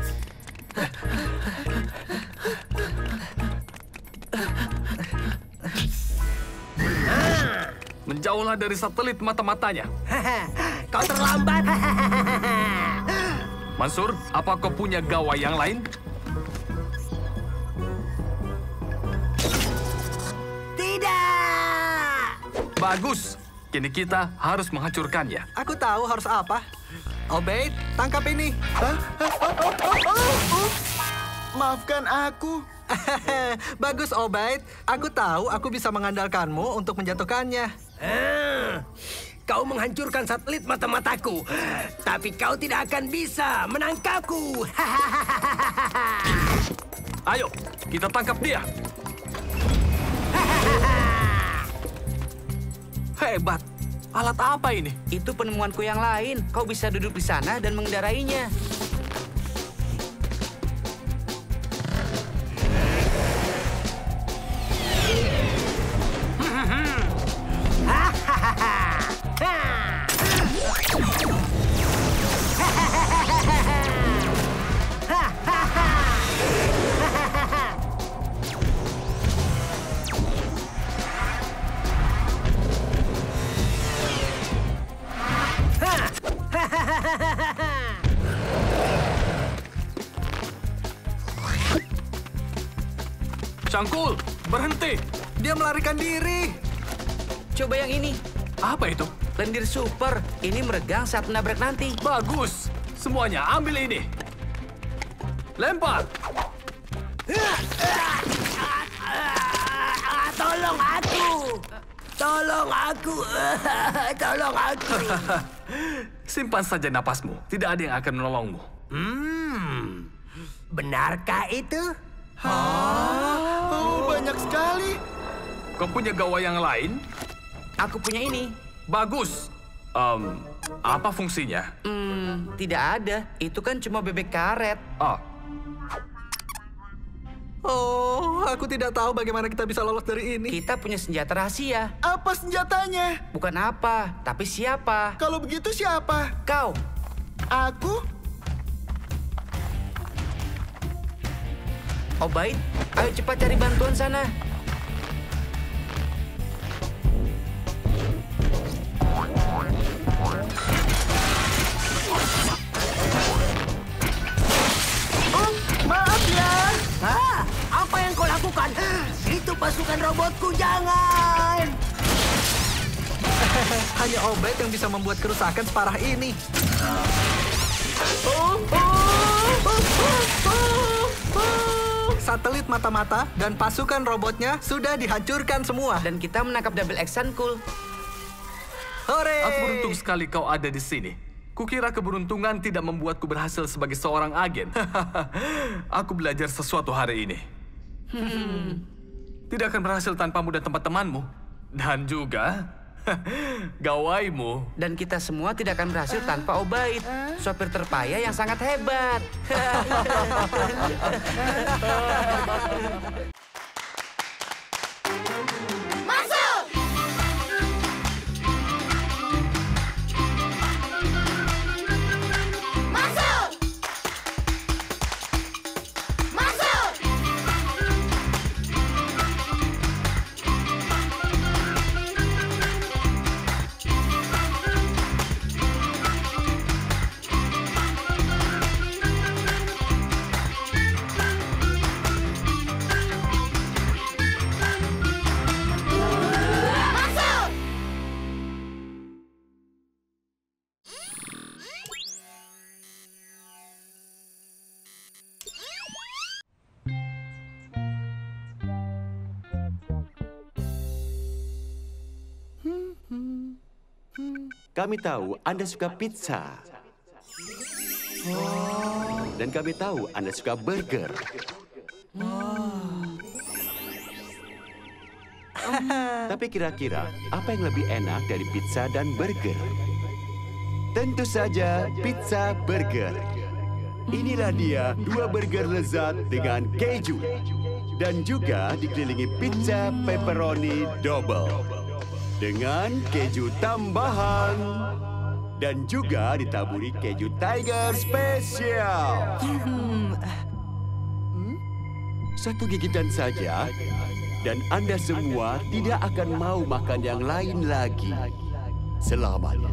Menjauhlah dari satelit mata-matanya. Kau terlambat. Mansur, apa kau punya gawai yang lain? Tidak. Bagus. Kini kita harus menghancurkannya. Aku tahu harus apa. Obeid, tangkap ini. Hah? Oh, oh, oh, oh. Maafkan aku. Bagus, Obeid. Aku tahu aku bisa mengandalkanmu untuk menjatuhkannya. Ah, kau menghancurkan satelit mata-mataku, tapi kau tidak akan bisa menangkapku. Ayo, kita tangkap dia. Hebat. Alat apa ini? Itu penemuanku yang lain. Kau bisa duduk di sana dan mengendarainya. Cangkul, berhenti. Dia melarikan diri. Coba yang ini. Apa itu? Lendir super. Ini meregang saat menabrak nanti. Bagus. Semuanya ambil ini. Lempar. Tolong aku. Tolong aku. Tolong aku. Simpan saja napasmu. Tidak ada yang akan menolongmu. Hmm. Benarkah itu? Hah? Oh, banyak sekali. Kau punya gawai yang lain? Aku punya ini. Bagus. Um, apa fungsinya? Hmm, tidak ada. Itu kan cuma bebek karet. Oh. Oh, aku tidak tahu bagaimana kita bisa lolos dari ini. Kita punya senjata rahasia. Apa senjatanya? Bukan apa, tapi siapa? Kalau begitu siapa? Kau. Aku? Obaid, ayo cepat cari bantuan sana. Oh, maaf ya. Ah, apa yang kau lakukan? Itu pasukan robotku, jangan! Hanya Obaid yang bisa membuat kerusakan separah ini. Oh, oh, oh, oh, oh, oh. Satelit mata-mata dan pasukan robotnya sudah dihancurkan semua. Dan kita menangkap Double Action Cool. Hore! Aku beruntung sekali kau ada di sini. Kukira keberuntungan tidak membuatku berhasil sebagai seorang agen. Aku belajar sesuatu hari ini. Hmm. Tidak akan berhasil tanpamu dan teman-temanmu. Dan juga gawaimu. Dan kita semua tidak akan berhasil tanpa Obaid, sopir terpayah yang sangat hebat. Masuk! Masuk! Masuk! Masuk! Kami tahu Anda suka pizza. Dan kami tahu Anda suka burger. Tapi kira-kira apa yang lebih enak dari pizza dan burger? Tentu saja pizza burger. Inilah dia dua burger lezat dengan keju. Dan juga dikelilingi pizza pepperoni double. Dengan keju tambahan. Dan juga ditaburi keju Tiger spesial. Satu gigitan saja, dan Anda semua tidak akan mau makan yang lain lagi selamanya.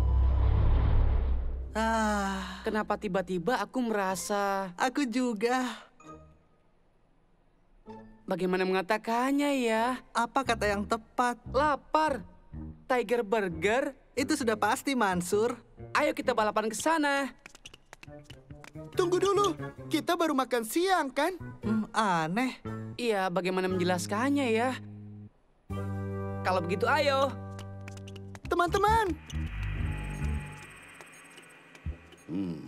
Ah, kenapa tiba-tiba aku merasa... Aku juga. Bagaimana mengatakannya ya? Apa kata yang tepat? Lapar. Tiger Burger? Itu sudah pasti, Mansur. Ayo kita balapan ke sana. Tunggu dulu, kita baru makan siang, kan? Hmm, aneh. Iya, bagaimana menjelaskannya ya? Kalau begitu, ayo. Teman-teman. Hmm.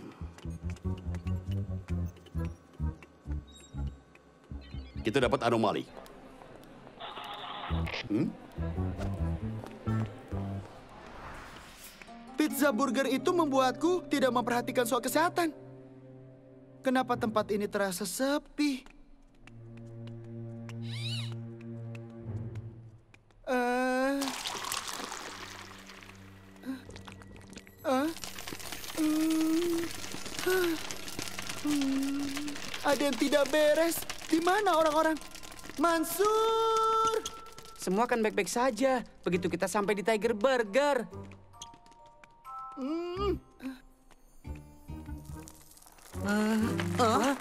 Kita dapat anomali. Hmm? Pizza burger itu membuatku tidak memperhatikan soal kesehatan. Kenapa tempat ini terasa sepi? Uh, uh, um, uh, um, ada yang tidak beres. Di mana orang-orang? Mansur! Semua akan baik-baik saja begitu kita sampai di Tiger Burger. Hmm. Uh, uh.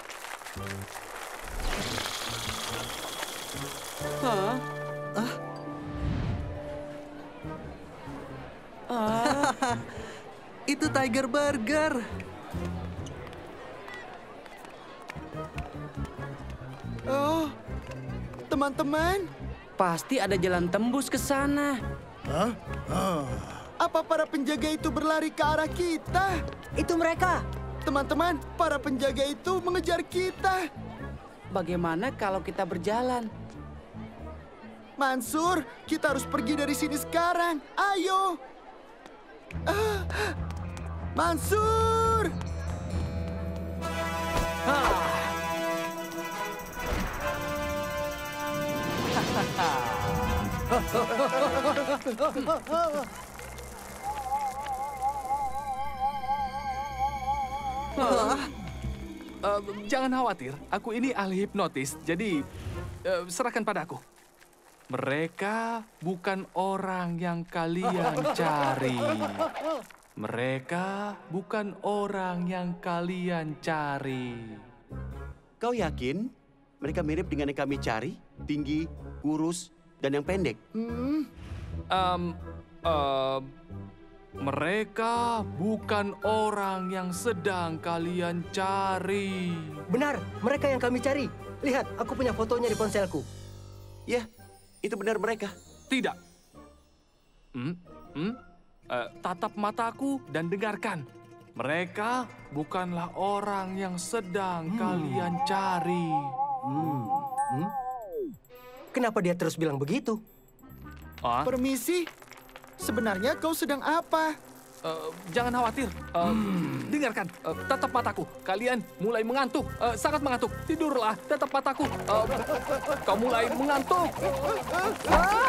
Hah? Uh. Ah. Itu Tiger Burger. Oh, teman-teman. Pasti ada jalan tembus ke sana. Hah? Oh. Apa para penjaga itu berlari ke arah kita? Itu mereka. Teman-teman, para penjaga itu mengejar kita. Bagaimana kalau kita berjalan? Mansur, kita harus pergi dari sini sekarang. Ayo. Ah. Mansur! Ah. Uh, uh, jangan khawatir, aku ini ahli hipnotis, jadi uh, serahkan padaku. Mereka bukan orang yang kalian cari. Mereka bukan orang yang kalian cari. Kau yakin mereka mirip dengan yang kami cari? Tinggi, kurus, dan yang pendek? Hmm. Um, uh, mereka bukan orang yang sedang kalian cari. Benar, mereka yang kami cari. Lihat, aku punya fotonya di ponselku. Ya, itu benar mereka. Tidak. Hmm? Hmm? Uh, tatap mataku dan dengarkan. Mereka bukanlah orang yang sedang hmm. kalian cari. Hmm. Hmm? Kenapa dia terus bilang begitu? Ah? Permisi, sebenarnya kau sedang apa? Uh, jangan khawatir. Uh, hmm. Dengarkan, uh, tatap mataku. Kalian mulai mengantuk, uh, sangat mengantuk. Tidurlah, tatap mataku. Uh, kau mulai mengantuk. Ah!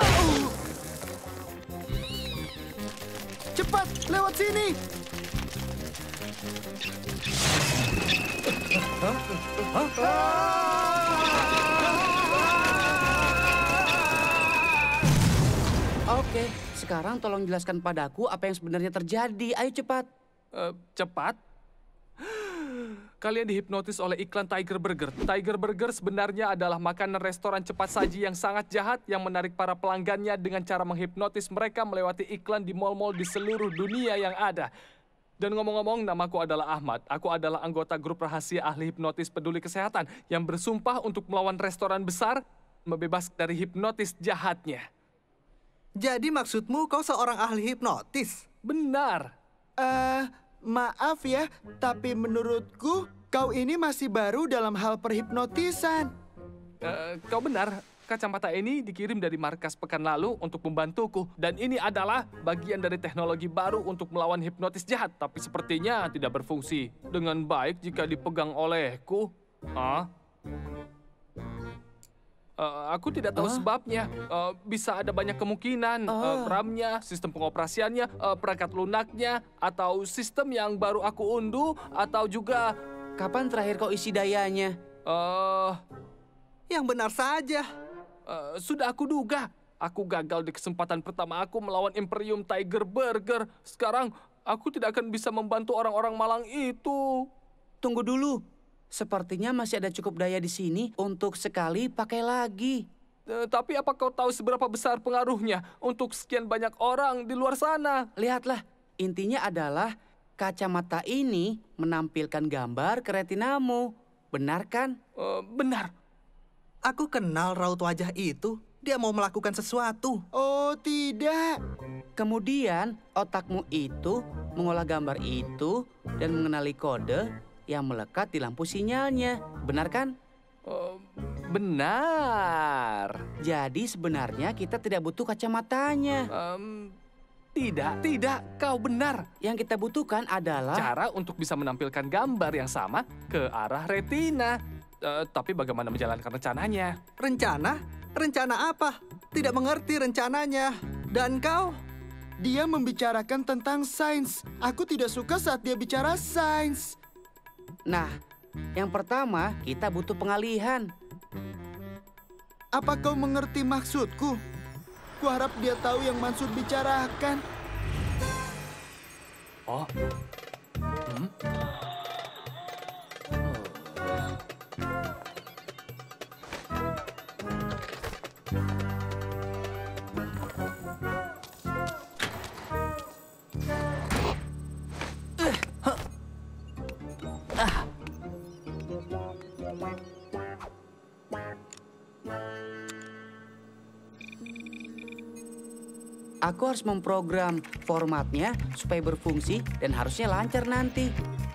Cepat, lewat sini. Hah? Hah? Oke, sekarang tolong jelaskan padaku apa yang sebenarnya terjadi. Ayo cepat. Uh, cepat? Kalian dihipnotis oleh iklan Tiger Burger. Tiger Burger sebenarnya adalah makanan restoran cepat saji yang sangat jahat yang menarik para pelanggannya dengan cara menghipnotis mereka melewati iklan di mal-mal di seluruh dunia yang ada. Dan ngomong-ngomong, namaku adalah Ahmad. Aku adalah anggota grup rahasia ahli hipnotis peduli kesehatan yang bersumpah untuk melawan restoran besar, membebas dari hipnotis jahatnya. Jadi maksudmu kau seorang ahli hipnotis? Benar. Eh... Uh... Maaf ya, tapi menurutku kau ini masih baru dalam hal perhipnotisan. Uh, kau benar, kacamata ini dikirim dari markas pekan lalu untuk membantuku. Dan ini adalah bagian dari teknologi baru untuk melawan hipnotis jahat. Tapi sepertinya tidak berfungsi dengan baik jika dipegang olehku. Ah? Uh, aku tidak tahu uh. sebabnya. Uh, bisa ada banyak kemungkinan. Uh. Uh, RAM-nya, sistem pengoperasiannya, uh, perangkat lunaknya, atau sistem yang baru aku unduh, atau juga... Kapan terakhir kau isi dayanya? Uh, yang benar saja. Uh, sudah aku duga. Aku gagal di kesempatan pertama aku melawan Imperium Tiger Burger. Sekarang, aku tidak akan bisa membantu orang-orang malang itu. Tunggu dulu. Sepertinya masih ada cukup daya di sini untuk sekali pakai lagi. Uh, tapi apa kau tahu seberapa besar pengaruhnya untuk sekian banyak orang di luar sana? Lihatlah, intinya adalah kacamata ini menampilkan gambar ke retinamu. Benar kan? Uh, benar. Aku kenal raut wajah itu. Dia mau melakukan sesuatu. Oh, tidak. Kemudian otakmu itu mengolah gambar itu dan mengenali kode yang melekat di lampu sinyalnya. Benar kan? Uh, benar. Jadi sebenarnya kita tidak butuh kacamatanya. Um, tidak, tidak. Kau benar. Yang kita butuhkan adalah... cara untuk bisa menampilkan gambar yang sama ke arah retina. Uh, tapi bagaimana menjalankan rencananya? Rencana? Rencana apa? Tidak mengerti rencananya. Dan kau? Dia membicarakan tentang sains. Aku tidak suka saat dia bicara sains. Nah, yang pertama kita butuh pengalihan. Apa kau mengerti maksudku? Kuharap dia tahu yang Mansur bicarakan. Oh. Hmm? Aku harus memprogram formatnya supaya berfungsi dan harusnya lancar nanti.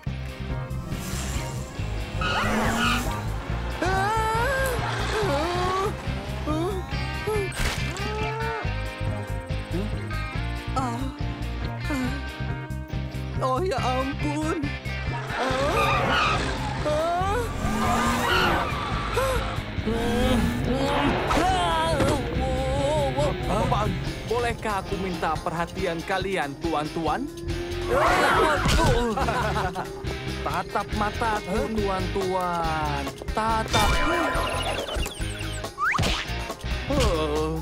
Oh ya ampun. Bolehkah aku minta perhatian kalian, tuan-tuan? Tatap mataku, tuan-tuan. Tatap. Oh.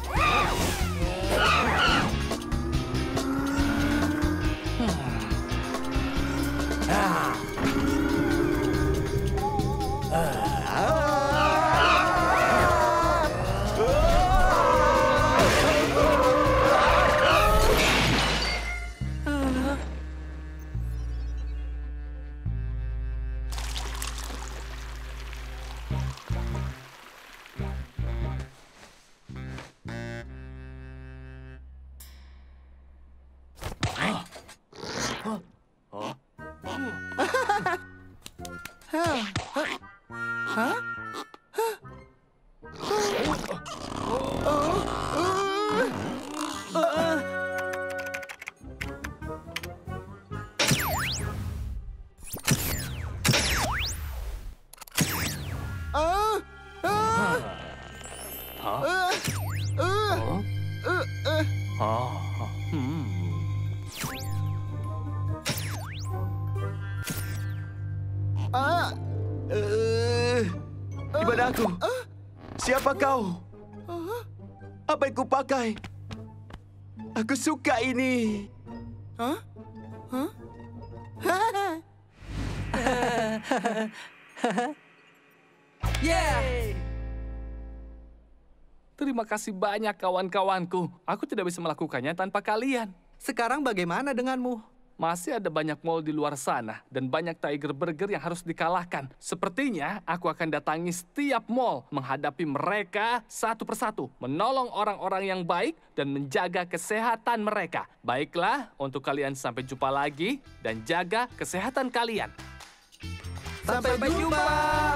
Ah. Di mana aku? Siapa kau? Apa yang kupakai? Aku suka ini. Hah? Hah? Yeay! Terima kasih banyak kawan-kawanku. Aku tidak bisa melakukannya tanpa kalian. Sekarang bagaimana denganmu? Masih ada banyak mall di luar sana dan banyak Tiger Burger yang harus dikalahkan. Sepertinya aku akan datangi setiap mall, menghadapi mereka satu persatu, menolong orang-orang yang baik dan menjaga kesehatan mereka. Baiklah, untuk kalian sampai jumpa lagi dan jaga kesehatan kalian. Sampai, sampai jumpa. jumpa.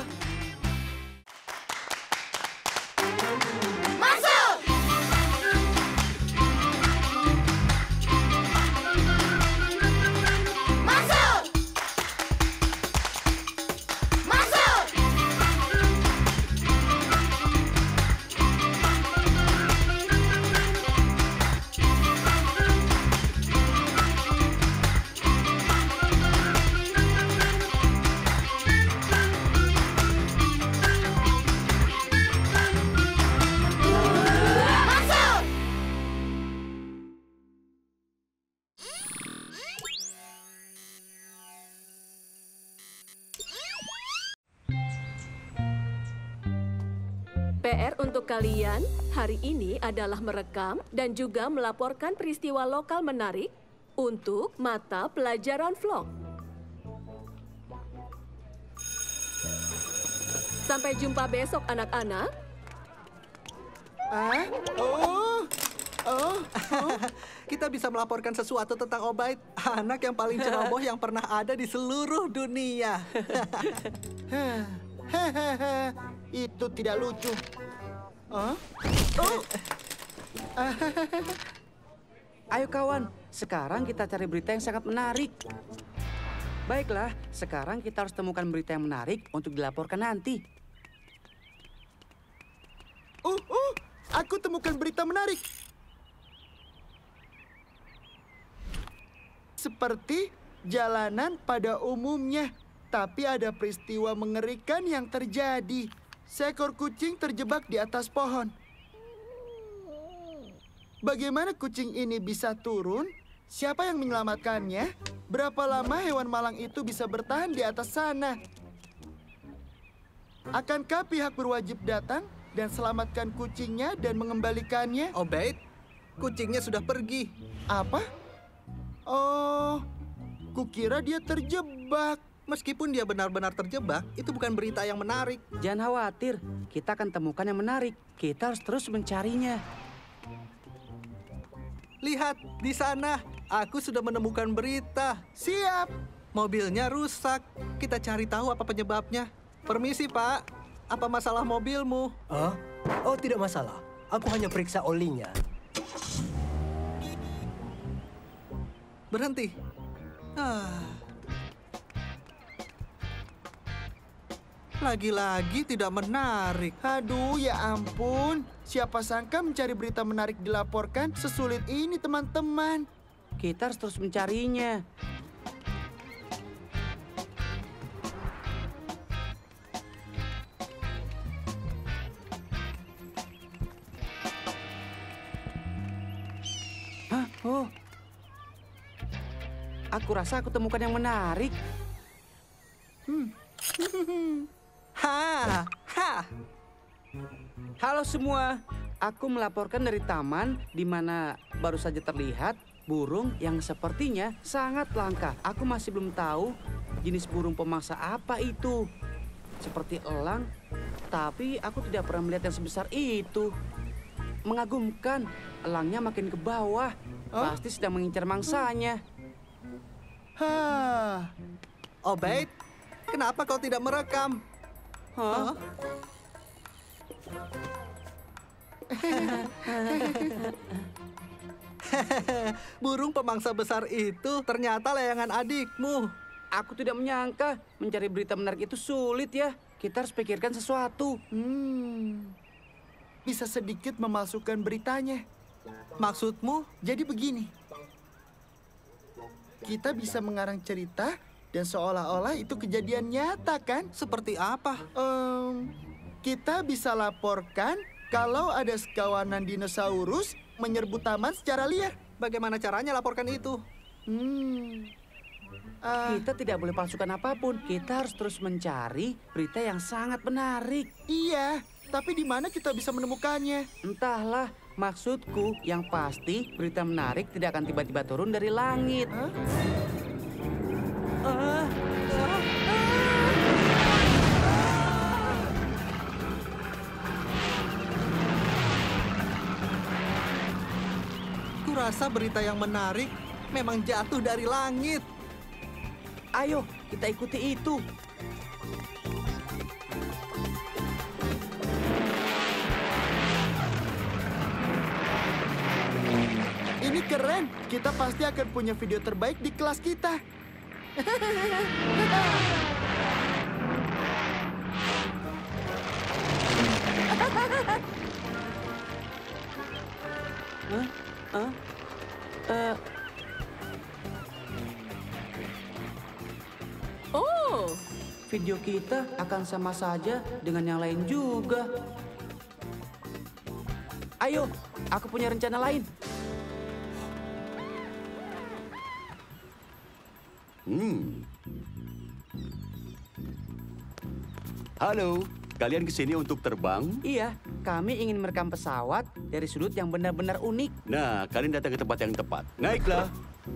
P R untuk kalian hari ini adalah merekam dan juga melaporkan peristiwa lokal menarik untuk mata pelajaran vlog. Sampai jumpa besok, anak-anak. Ah? Oh? Oh? Oh? Kita bisa melaporkan sesuatu tentang Obaid, anak yang paling ceroboh yang pernah ada di seluruh dunia. Itu tidak lucu. Huh? Oh. Ayo kawan, sekarang kita cari berita yang sangat menarik. Baiklah, sekarang kita harus temukan berita yang menarik untuk dilaporkan nanti. Uh, uh, aku temukan berita menarik. Seperti jalanan pada umumnya. Tapi ada peristiwa mengerikan yang terjadi. Seekor kucing terjebak di atas pohon. Bagaimana kucing ini bisa turun? Siapa yang menyelamatkannya? Berapa lama hewan malang itu bisa bertahan di atas sana? Akankah pihak berwajib datang dan selamatkan kucingnya dan mengembalikannya? Obaid, kucingnya sudah pergi. Apa? Oh, kukira dia terjebak. Meskipun dia benar-benar terjebak, itu bukan berita yang menarik. Jangan khawatir, kita akan temukan yang menarik. Kita harus terus mencarinya. Lihat, di sana. Aku sudah menemukan berita. Siap. Mobilnya rusak. Kita cari tahu apa penyebabnya. Permisi, Pak. Apa masalah mobilmu? Hah? Oh, tidak masalah. Aku hanya periksa olinya. Berhenti. Ah. Lagi-lagi tidak menarik. Aduh, ya ampun. Siapa sangka mencari berita menarik dilaporkan sesulit ini, teman-teman. Kita harus terus mencarinya. Hah? Oh. Aku rasa aku temukan yang menarik. Hmm. Ha, ha. Halo semua, aku melaporkan dari taman di mana baru saja terlihat burung yang sepertinya sangat langka. Aku masih belum tahu jenis burung pemangsa apa itu. Seperti elang, tapi aku tidak pernah melihat yang sebesar itu. Mengagumkan, elangnya makin ke bawah. Pasti sedang mengincar mangsanya. Hah. Obaid, kenapa kau tidak merekam? Hah? Burung pemangsa besar itu ternyata layangan adikmu. Aku tidak menyangka mencari berita menarik itu sulit ya. Kita harus pikirkan sesuatu. Hmm. Bisa sedikit memalsukan beritanya. Maksudmu? Jadi begini. Kita bisa mengarang cerita dan seolah-olah itu kejadian nyata, kan? Seperti apa? Um, kita bisa laporkan kalau ada sekawanan dinosaurus menyerbu taman secara liar. Bagaimana caranya laporkan itu? Hmm. Uh, Kita tidak boleh palsukan apapun. Kita harus terus mencari berita yang sangat menarik. Iya, tapi di mana kita bisa menemukannya? Entahlah. Maksudku, yang pasti berita menarik tidak akan tiba-tiba turun dari langit. Huh? Uh, uh, Kurasa berita yang menarik memang jatuh dari langit. Ayo, kita ikuti itu. Ini keren. Kita pasti akan punya video terbaik di kelas kita. Hah? Hah? Uh. Oh, video kita akan sama saja dengan yang lain juga. Ayo, aku punya rencana lain. Hmm. Halo, kalian kesini untuk terbang? Iya, kami ingin merekam pesawat dari sudut yang benar-benar unik. Nah, kalian datang ke tempat yang tepat. Naiklah.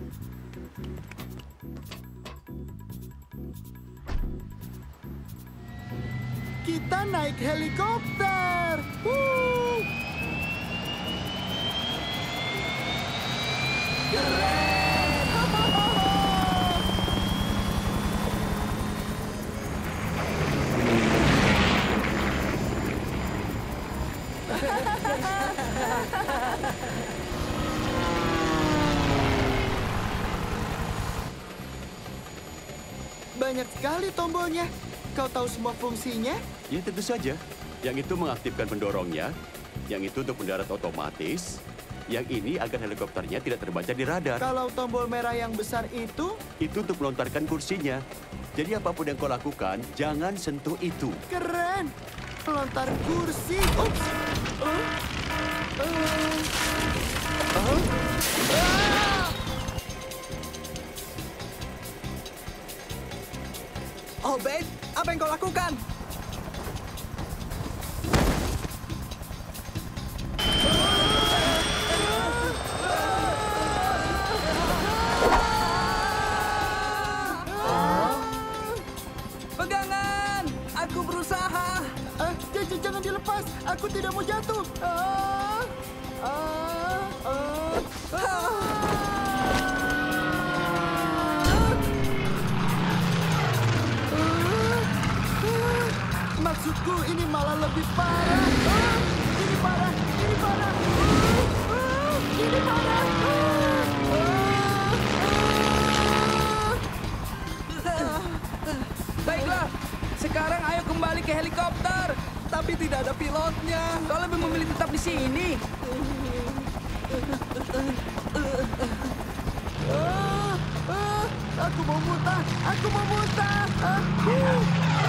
Kita naik helikopter. Woo! Keren! Banyak sekali tombolnya. Kau tahu semua fungsinya? Ya tentu saja. Yang itu mengaktifkan pendorongnya, yang itu untuk mendarat otomatis, yang ini agar helikopternya tidak terbaca di radar. Kalau tombol merah yang besar itu? Itu untuk melontarkan kursinya. Jadi apapun yang kau lakukan, jangan sentuh itu. Keren! Melontar kursi. Ups. Uh. Uh. Uh. Ah! Obaid, apa yang kau lakukan? Pegangan! Aku berusaha. Ah, jangan dilepas. Aku tidak mau jatuh. Ah, ah, ah, ah. Maksudku ini malah lebih parah. Ah, ini parah, ini parah. Ah, ah, ini parah. Ah, ah, ah. Baiklah, sekarang ayo kembali ke helikopter. Tapi tidak ada pilotnya. Kau lebih memilih tetap di di sini. Ah, ah, aku mau muntah, aku mau muntah. Ah, uh.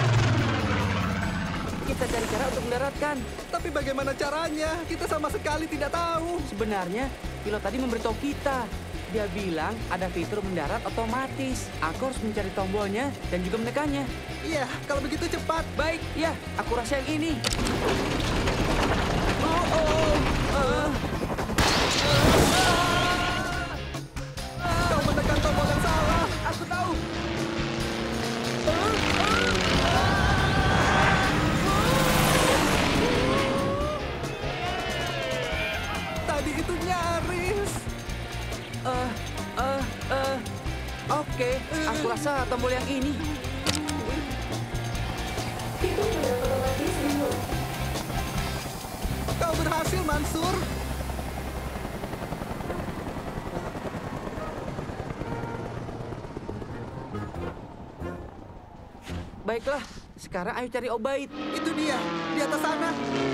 Kita cari cara untuk mendaratkan. Tapi bagaimana caranya? Kita sama sekali tidak tahu. Sebenarnya, pilot tadi memberitahu kita. Dia bilang ada fitur mendarat otomatis. Aku harus mencari tombolnya dan juga menekannya. Iya, kalau begitu cepat. Baik, ya, aku rasa yang ini. Oh, oh, uh. Kau menekan tombol yang salah. Aku tahu. Tadi itu nyaris. Eh, eh, eh. Oke, aku rasa tombol yang ini. Kau berhasil, Mansur. Baiklah, sekarang ayo cari Obaid. Itu dia, di atas sana.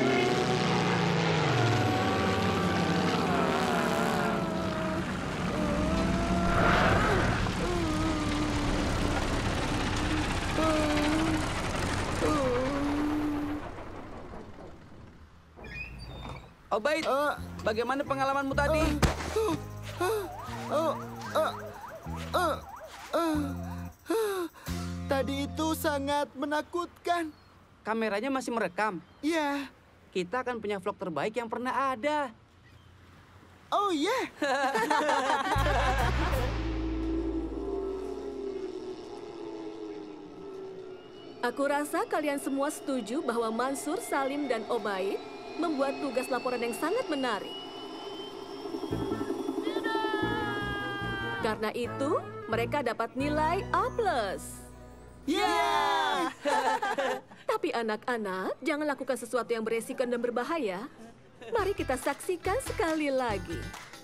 Obaid, uh, bagaimana pengalamanmu tadi? Uh, uh, uh, uh, uh, uh, uh. Tadi itu sangat menakutkan. Kameranya masih merekam? Iya. Kita akan punya vlog terbaik yang pernah ada. Oh iya. Aku rasa kalian semua setuju bahwa Mansur, Salim, dan Obaid membuat tugas laporan yang sangat menarik. Karena itu, mereka dapat nilai A plus. Yeah! Tapi anak-anak, jangan lakukan sesuatu yang beresiko dan berbahaya. Mari kita saksikan sekali lagi.